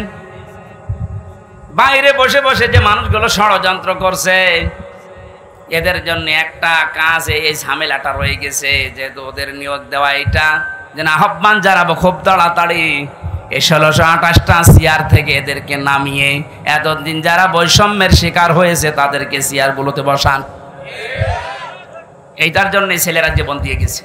বাইরে বসে বসে যে মানুষগুলো ষড়যন্ত্র করছে এদের জন্য একটা কাজ, এই ঝামেলাটা রয়ে গেছে, যেহেতু ওদের নিয়োগ দেওয়া এটা যেন আহ্বান জানাবো খুব তাড়াতাড়ি এই ষোলোশো আঠাশটা চেয়ার থেকে এদেরকে নামিয়ে এতদিন যারা বৈষম্যের শিকার হয়েছে তাদেরকে চেয়ার গুলোতে বসান। এইটার জন্য ছেলেরা জীবন দিয়ে গেছে।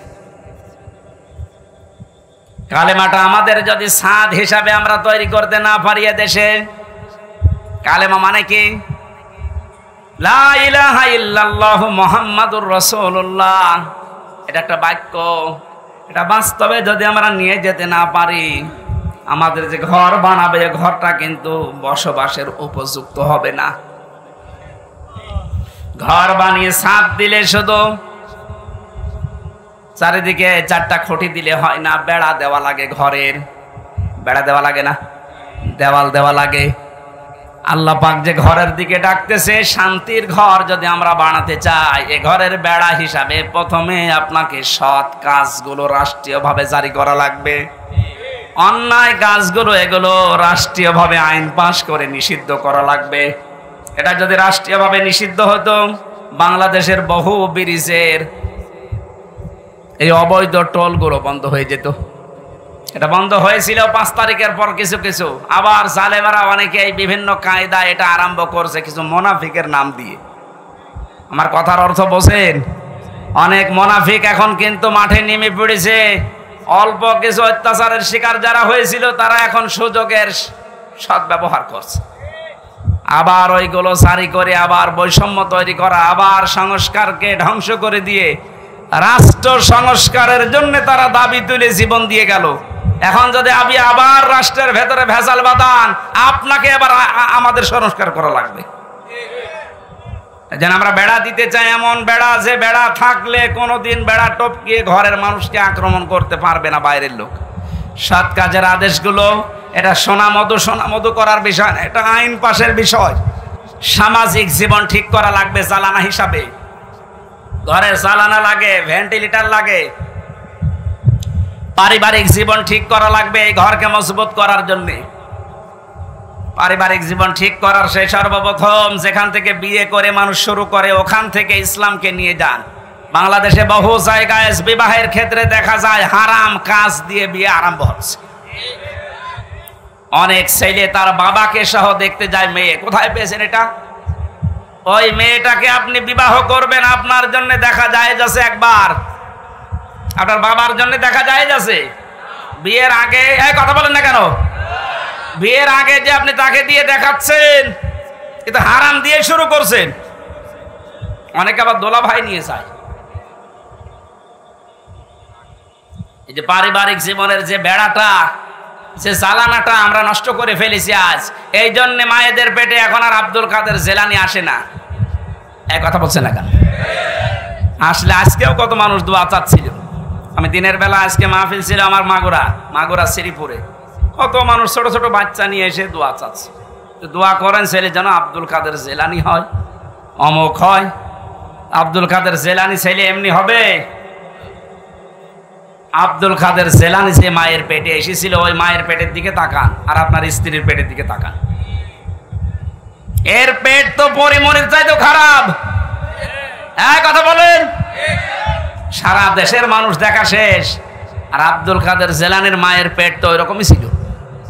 কালেমাটা আমাদের যদি সাদ হিসাবে আমরা তৈরি করতে না পারি দেশে, কালেমা মানে কি? লা ইলাহা ইল্লাল্লাহ মুহাম্মাদুর রাসূলুল্লাহ, এটা একটা বাক্য। এটা বাস্তবে যদি আমরা নিয়ে যেতে না পারি, আমাদের যে ঘর বানাবে ঘরটা কিন্তু বসবাসের উপযুক্ত হবে না। ঘর বানিয়ে ছাদ দিলে শুধু চারিদিকে চারটা খুঁটি দিলে হয় না, বেড়া দেওয়া লাগে, ঘরের বেড়া দেওয়া লাগে না, দেওয়াল দেওয়া লাগে। আল্লাহ পাক যে ঘরের দিকে ডাকতেছে, শান্তির ঘর যদি আমরা বানাতে চাই, এ ঘরের বেড়া হিসাবে প্রথমে আপনাকে সৎ কাজগুলো রাষ্ট্রীয়ভাবে জারি করা লাগবে। অন্যায় কাজগুলো এগুলো রাষ্ট্রীয়ভাবে আইন পাশ করে নিষিদ্ধ করা লাগবে। এটা যদি রাষ্ট্রীয়ভাবে নিষিদ্ধ হতো, বাংলাদেশের বহু ব্রিজের এই অবৈধ টোলগুলো বন্ধ হয়ে যেত। এটা বন্ধ হয়েছিল পাঁচ তারিখের পর কিছু কিছু, আবার জালেমারা অনেকে এই বিভিন্ন কায়দা এটা আরম্ভ করছে কিছু মোনাফিকের নাম দিয়ে। আমার কথার অর্থ বোঝেন? অনেক মোনাফিক এখন কিন্তু মাঠে নেমে পড়েছে। অল্প কিছু অত্যাচারের শিকার যারা হয়েছিল তারা এখন সুযোগের সদ্ব্যবহার করছে, আবার ওইগুলো জারি করে আবার বৈষম্য তৈরি করা, আবার সংস্কারকে ধ্বংস করে দিয়ে রাষ্ট্র সংস্কারের জন্য তারা দাবি তুলে জীবন দিয়ে গেল। এখন যদি আপনি আবার রাষ্ট্রের ভেতরে ভেজাল বাঁধান, আপনাকে আবার আমাদের সংস্কার করা লাগবে। যেন আমরা বেড়া দিতে চাই, এমন বেড়া যে বেড়া থাকলে কোনোদিন বেড়া টপকিয়ে ঘরের মানুষকে আক্রমণ করতে পারবে না বাইরের লোক। সৎ কাজের আদেশগুলো এটা সোনা মধু সোনা মধু করার বিষয় না, এটা আইন পাশের বিষয়। সামাজিক জীবন ঠিক করা লাগবে জ্বালানা হিসাবে। ঘরে জ্বালানা লাগে, ভেন্টিলেটর লাগে। পারিবারিক জীবন ঠিক করা লাগবে এই ঘরকে মজবুত করার জন্য। পারিবারিক জীবন ঠিক করার সেই সর্বপ্রথম যেখান থেকে বিয়ে করে মানুষ শুরু করে ওখান থেকে ইসলামকে নিয়ে যান। বাংলাদেশে বহু জায়গায় বিবাহের ক্ষেত্রে দেখা যায় হারাম কাজ দিয়ে বিয়ে আরম্ভ হচ্ছে। অনেক ছেলে তার বাবাকে সহ দেখতে যায় মেয়ে। কোথায় পেয়েছেন এটা? ওই মেয়েটাকে আপনি বিবাহ করবেন, আপনার জন্য দেখা যায় যাচ্ছে একবার, আপনার বাবার জন্য দেখা যায় যাচ্ছে বিয়ের আগে। এই কথা বলেন না কেন? বিয়ের আগে যে আপনি তাকে দিয়ে দেখাচ্ছেন, এটা হারাম দিয়ে শুরু করছেন। অনেকে আবার দোলা ভাই নিয়ে যায়। এই যে পারিবারিক জীবনের যে বেড়াটা, যে জ্বালানাটা আমরা নষ্ট করে ফেলেছি আজ, এই জন্য মায়েদের পেটে এখন আর আব্দুল কাদের জেলানি আসে না। এক কথা বলছে না কেন? আসলে আজকেও কত মানুষ দোয়া চাচ্ছিল। আমি দিনের বেলা আজকে মাহফিল ছিল আমার মাগুরা মাগুরা শ্রীপুরে, কত মানুষ ছোট ছোট বাচ্চা নিয়ে এসে দোয়া চাচ্ছে। দোয়া করেন ছেলে যেন আব্দুল কাদের জেলানি হয়, অমুক হয়। আব্দুল কাদের জেলানি ছেলে এমনি হবে? আব্দুল কাদের জেলানি যে মায়ের পেটে এসেছিল, ওই মায়ের পেটের দিকে তাকান আর আপনার স্ত্রীর পেটের দিকে তাকান। এর পেট তো পরিমনির চাইতে খারাপ। হ্যাঁ কথা বলেন? সারা দেশের মানুষ দেখা শেষ, আর আব্দুল কাদের জেলানির মায়ের পেট তো ওইরকমই ছিল।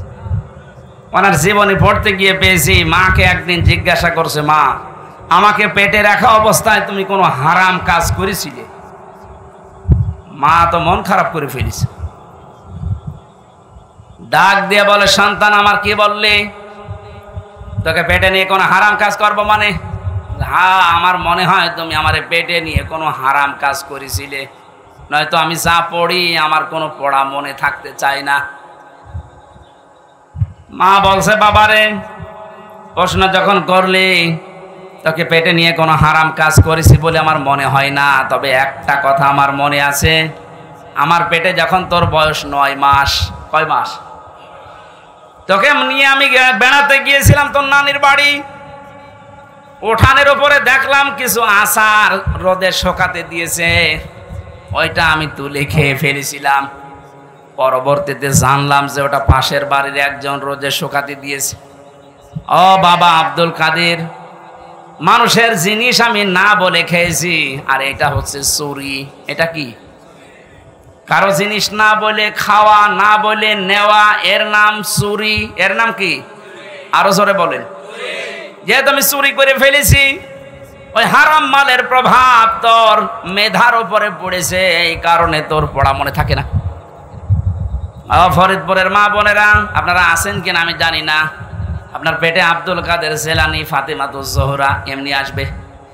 ওনার জীবনী পড়তে গিয়ে পেয়েছি, মাকে একদিন জিজ্ঞাসা করছে, মা আমাকে পেটে রাখা অবস্থায় তুমি কোনো হারাম কাজ করেছিলে? মা তো মন খারাপ করে ফেলেছে, ডাক দিয়ে বলে, সন্তান আমার কি বললি? তোকে পেটে নিয়ে কোনো হারাম কাজ করবো মানে? হ্যাঁ, আমার মনে হয় তুমি আমার পেটে নিয়ে কোনো হারাম কাজ করেছিলে, নয়তো আমি যা পড়ি আমার কোনো পড়া মনে থাকতে চাই না। মা বলছে, বাবারে প্রশ্ন যখন করলি তোকে পেটে নিয়ে কোনো হারাম কাজ করেছি বলে আমার মনে হয় না, তবে একটা কথা আমার মনে আছে, আমার পেটে যখন তোর বয়স নয় মাস, কয় মাস, তোকে নিয়ে আমি বেড়াতে গিয়েছিলাম তোর নানির বাড়ি, উঠানের উপরে দেখলাম কিছু আচার রোদে শুকাতে দিয়েছে, ওইটা আমি তুলে খেয়ে ফেলেছিলাম। পরবর্তীতে জানলাম যে ওটা পাশের বাড়ির একজন রোদে শুকাতে দিয়েছে। ও বাবা আব্দুল কাদের, মানুষের জিনিস আমি না বলে খেয়েছি, আর এটা হচ্ছে চুরি। এটা কি? কারো জিনিস না বলে খাওয়া, না বলে নেওয়া, এর নাম চুরি। এর নাম কি? আরো জোরে বলেন। যেহেতু আমি চুরি করে ফেলেছি, ওই হারাম মালের প্রভাব তোর মেধার উপরে পড়েছে, এই কারণে তোর পড়া মনে থাকে না। ফরিদপুরের মা বোনেরা, আপনারা আছেন কিনা আমি জানি না, আপনার পেটে আব্দুল কাদের জেলানি, ফাতেমাতুজ জোহরা এমনি আসবে।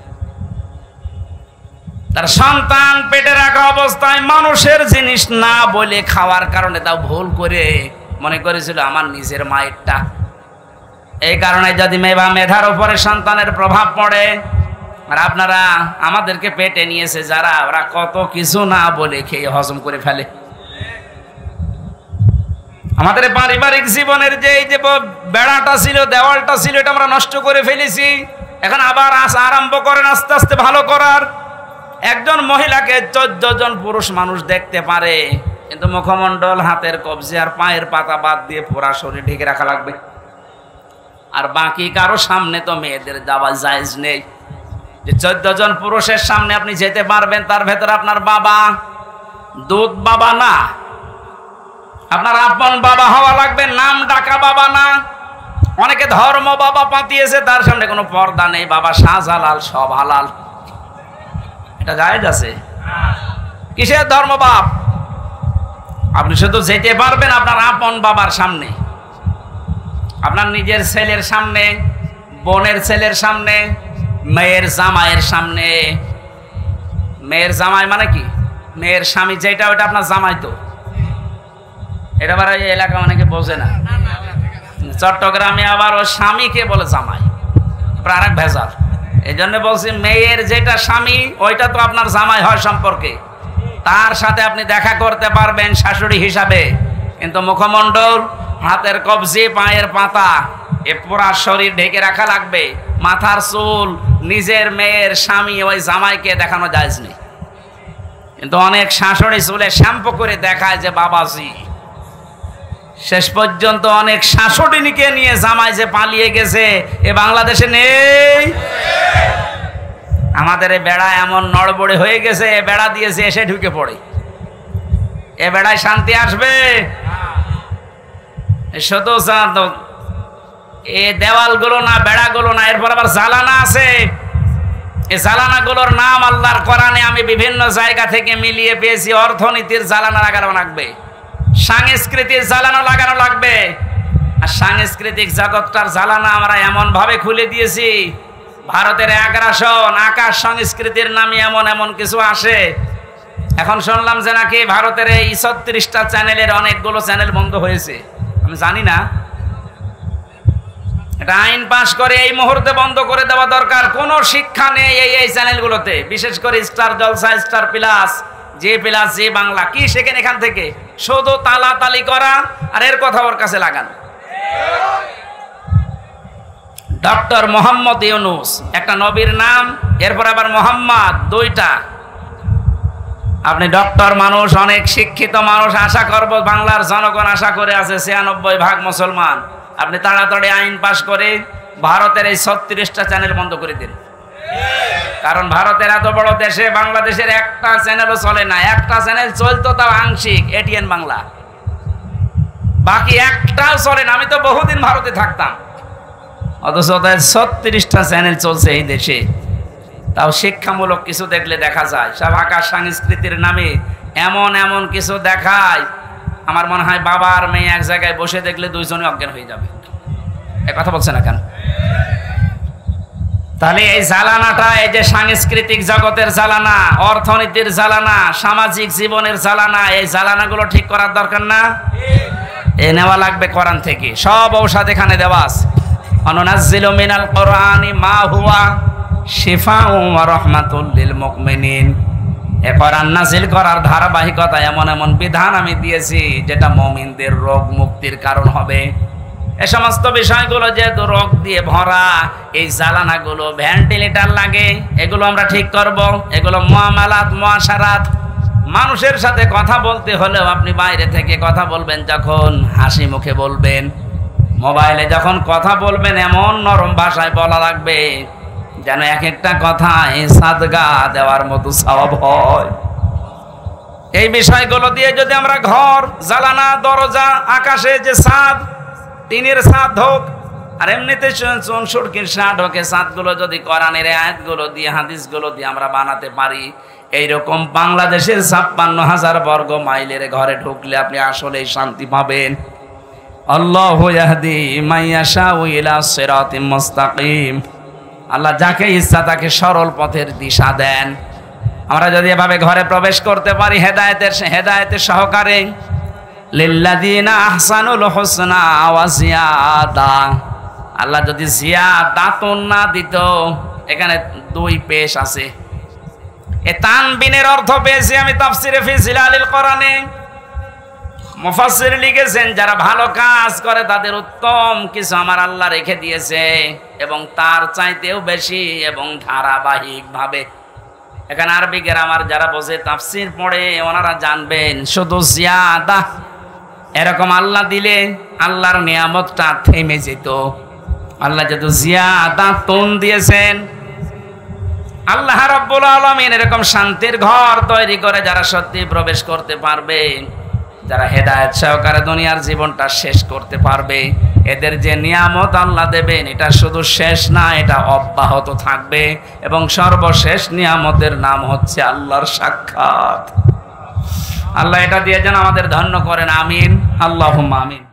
তার সন্তান পেটে রাখা অবস্থায় মানুষের জিনিস না বলে খাওয়ার কারণে তাও ভুল করে মনে করেছিল আমার নিজের মায়েরটা। এই কারণে যদি মেধা মেধার উপরে সন্তানের প্রভাব পড়ে, আর আপনারা আমাদেরকে পেটে নিয়েছে যারা, ওরা কত কিছু না বলে খেয়ে হজম করে ফেলে। আমাদের পারিবারিক জীবনের যে এই যে বেড়াটা ছিল, দেওয়ালটা ছিল, এটা আমরা নষ্ট করে ফেলেছি। এখন আবার আস আরম্ভ করেন আস্তে আস্তে ভালো করার। একজন মহিলাকে চোদ্দ জন পুরুষ মানুষ দেখতে পারে, কিন্তু মুখমণ্ডল, হাতের কবজি আর পায়ের পাতা বাদ দিয়ে পুরা শরীর ঢেকে রাখা লাগবে। আর বাকি কারো সামনে তো মেয়েদের যাওয়া জায়েজ নেই। যে চোদ্দ জন পুরুষের সামনে আপনি যেতে পারবেন, তার ভেতরে আপনার বাবা দুধ বাবা না, আপনার আপন বাবা হওয়া লাগবে, নাম ডাকা বাবা না। অনেকে ধর্ম বাবা পাতিয়েছে, তার সামনে কোনো পর্দা নেই, বাবা শাহজালাল সব হালাল। এটা জায়েজ আছে? কিসের ধর্ম বাপ? আপনি শুধু যেতে পারবেন আপনার আপন বাবার সামনে, আপনার নিজের ছেলের সামনে, বোনের ছেলের সামনে, মেয়ের জামাইয়ের সামনে। মেয়ের জামাই মানে কি? মেয়ের স্বামী যেটা, ওটা আপনার জামাই তো। এটা আবার এই এলাকা অনেকে বোঝে না। চট্টগ্রামে আবার ও স্বামীকে বলে জামাই, আর এক ভেজাল। এই জন্য বলছি মেয়ের যেটা স্বামী, ওইটা তো আপনার জামাই হয় সম্পর্কে, তার সাথে আপনি দেখা করতে পারবেন শাশুড়ি হিসাবে, কিন্তু মুখমণ্ডল, হাতের কবজি, পায়ের পাতা, এ পুরা শরীর ঢেকে রাখা লাগবে। মাথার চুল নিজের মেয়ের স্বামী ওই জামাইকে দেখানো জায়েজ নেই। কিন্তু অনেক শাশুড়ি চুলে শ্যাম্পু করে দেখায় যে বাবাজি। শেষ পর্যন্ত অনেক শাশুড়িকে নিয়ে জামাই যে পালিয়ে গেছে, এ বাংলাদেশে নেই। আমাদের এই বেড়া এমন নড়বড়ে হয়ে গেছে, এ বেড়া দিয়েছে এসে ঢুকে পড়ে। এ বেড়ায় শান্তি আসবে? শুধু এ দেওয়ালগুলো না, বেড়াগুলো না, এরপর আবার জালানা আছে। এই জালানাগুলোর নাম আল্লাহর কোরআনে আমি বিভিন্ন জায়গা থেকে মিলিয়ে পেয়েছি। অর্থনীতির জালানা লাগানো লাগবে, সাংস্কৃতিক জ্বালানো লাগানো লাগবে। আর সাংস্কৃতিক জগৎটার জ্বালানা আমরা এমন ভাবে খুলে দিয়েছি, ভারতের আগ্রাসন, আকাশ সংস্কৃতির নামে এমন এমন কিছু আসে। এখন শুনলাম যে নাকি ভারতের এই ছত্রিশটা চ্যানেলের অনেকগুলো চ্যানেল বন্ধ হয়েছে। আমি জানি না, এটা আইন পাশ করে এই মুহূর্তে বন্ধ করে দেওয়া দরকার। কোনো শিক্ষা নেই এই এই চ্যানেলগুলোতে, বিশেষ করে স্টার জলসা, স্টার প্লাস, যে প্লাস, যে বাংলা, কি শেখেন এখান থেকে? শুধু তালাতালি করা আর এর কথা ওর কাছে লাগানো। ডক্টর মোহাম্মদ ইউনুস একটা নবীর নাম, এরপর আবার মোহাম্মদ, দুইটা। আপনি ডক্টর মানুষ, অনেক শিক্ষিত মানুষ, আশা করব বাংলার জনগণ আশা করে আছে ছিয়ানব্বই ভাগ মুসলমান। আপনি তাড়াতাড়ি আইন পাশ করে ভারতের এই ছত্রিশটা চ্যানেল বন্ধ করে দিন। কারণ ভারতের এত বড় দেশে বাংলাদেশের একটা চ্যানেলও চলে না। একটা চ্যানেল চলতো তাও আংশিক, এটিএন বাংলা। বাকি একটাও চলে না। আমি তো বহুদিন ভারতে থাকতাম, অথচ ওদের ছত্রিশটা চ্যানেল চলছে এই দেশে। তাও শিক্ষামূলক কিছু দেখলে দেখা যায়, সব আকাশ সংস্কৃতির নামে এমন এমন কিছু দেখায়, আমার মনে হয় বাবার মেয়ে এক জায়গায় বসে দেখলে দুইজনে অজ্ঞান হয়ে যাবে। এ কথা বলছে না কেন? তাহলে এই জ্বালানাটা, এই যে সাংস্কৃতিক জগতের জ্বালানা, অর্থনীতির জ্বালানা, সামাজিক জীবনের জ্বালানা, এই জ্বালানাগুলো ঠিক করার দরকার না? এ নেওয়া লাগবে কোরআন থেকে। সব ঔষধ এখানে দেওয়া আছে। অনুনাজ্জিলু মিনাল কোরআনি মা হুয়া শিফাউ ওয়া রাহমাতুল লিল মুমিনিন। এ কোরআন নাযিল করার ধারাবাহিকতা, এমন এমন বিধান আমি দিয়েছি যেটা মুমিনদের রোগ মুক্তির কারণ হবে। এই সমস্ত বিষয়গুলো যেহেতু রোগ দিয়ে ভরা, এই জ্বালানাগুলো ভেন্টিলেটর লাগে, এগুলো আমরা ঠিক করব। এগুলো মুআমালাত, মুআশারাত, মানুষের সাথে কথা বলতে হলেও আপনি বাইরে থেকে কথা বলবেন যখন, হাসি মুখে বলবেন। মোবাইলে যখন কথা বলবেন এমন নরম ভাষায় বলা লাগবে যেন এক একটা কথায় সাদগা দেওয়ার মতো সওয়াব হয়। এই বিষয়গুলো দিয়ে যদি আমরা ঘর, জ্বালানা, দরজা, আকাশে যে ছাদ, টিনের ছাদ হোক, আর এমনিতে চুনসুরকির ছাদ হোক, ছাদগুলো যদি কোরআনের আয়াতগুলো দিয়ে, হাদিসগুলো দিয়ে আমরা বানাতে পারি, এইরকম বাংলাদেশের ছাপ্পান্ন হাজার বর্গ মাইলের ঘরে ঢুকলে আপনি আসলেই শান্তি পাবেন। আল্লাহু ইয়াহদি মান ইয়াশাউ ইলা সিরাতিম মুস্তাকিম। আল্লাহ যাকে ইচ্ছা তাকে সরল পথের দিশা দেন। আমরা যদি এভাবে ঘরে প্রবেশ করতে পারি হেদায়েতের হেদায়েতের সহকারে, লিল্লাযিনা আহসানুল হুসনা ওয়া জিয়াদা, আল্লাহ যদি জিয়াদাতুন না দিত, এখানে দুই পেশ আছে। এ তানবিনের অর্থ পেয়েছি আমি তাফসিরে ফি জিলালিল কোরআনে। মুফাসসির লিখেছেন যারা ভালো কাজ করে তাদের উত্তম কিছু আমার আল্লাহ রেখে দিয়েছে, এবং তার চাইতেও বেশি এবং ধারাবাহিক ভাবে। এখানে আরবি গ্রামার যারা বোঝে, তাফসির পড়ে, ওনারা জানবেন শুধু জিয়াদা এরকম আল্লাহ দিলে আল্লাহর নিয়ামতটা থেমে যেত। আল্লাহ যেহেতু জিয়াদা তুন দিয়েছেন, আল্লাহ রাব্বুল আলামিন এরকম শান্তির ঘর তৈরি করে যারা সত্যি প্রবেশ করতে পারবে, যারা হেদায়েত সহকারে দুনিয়ার জীবনটা শেষ করতে পারবে, এদের যে নিয়ামত আল্লাহ দেবেন এটা শুধু শেষ না, এটা অব্যাহত থাকবে। এবং সর্বশেষ নিয়ামতের নাম হচ্ছে আল্লাহর সাক্ষাৎ। আল্লাহ এটা দিয়ে যেন আমাদের ধন্য করেন, আমিন, আল্লাহুম্মা আমিন।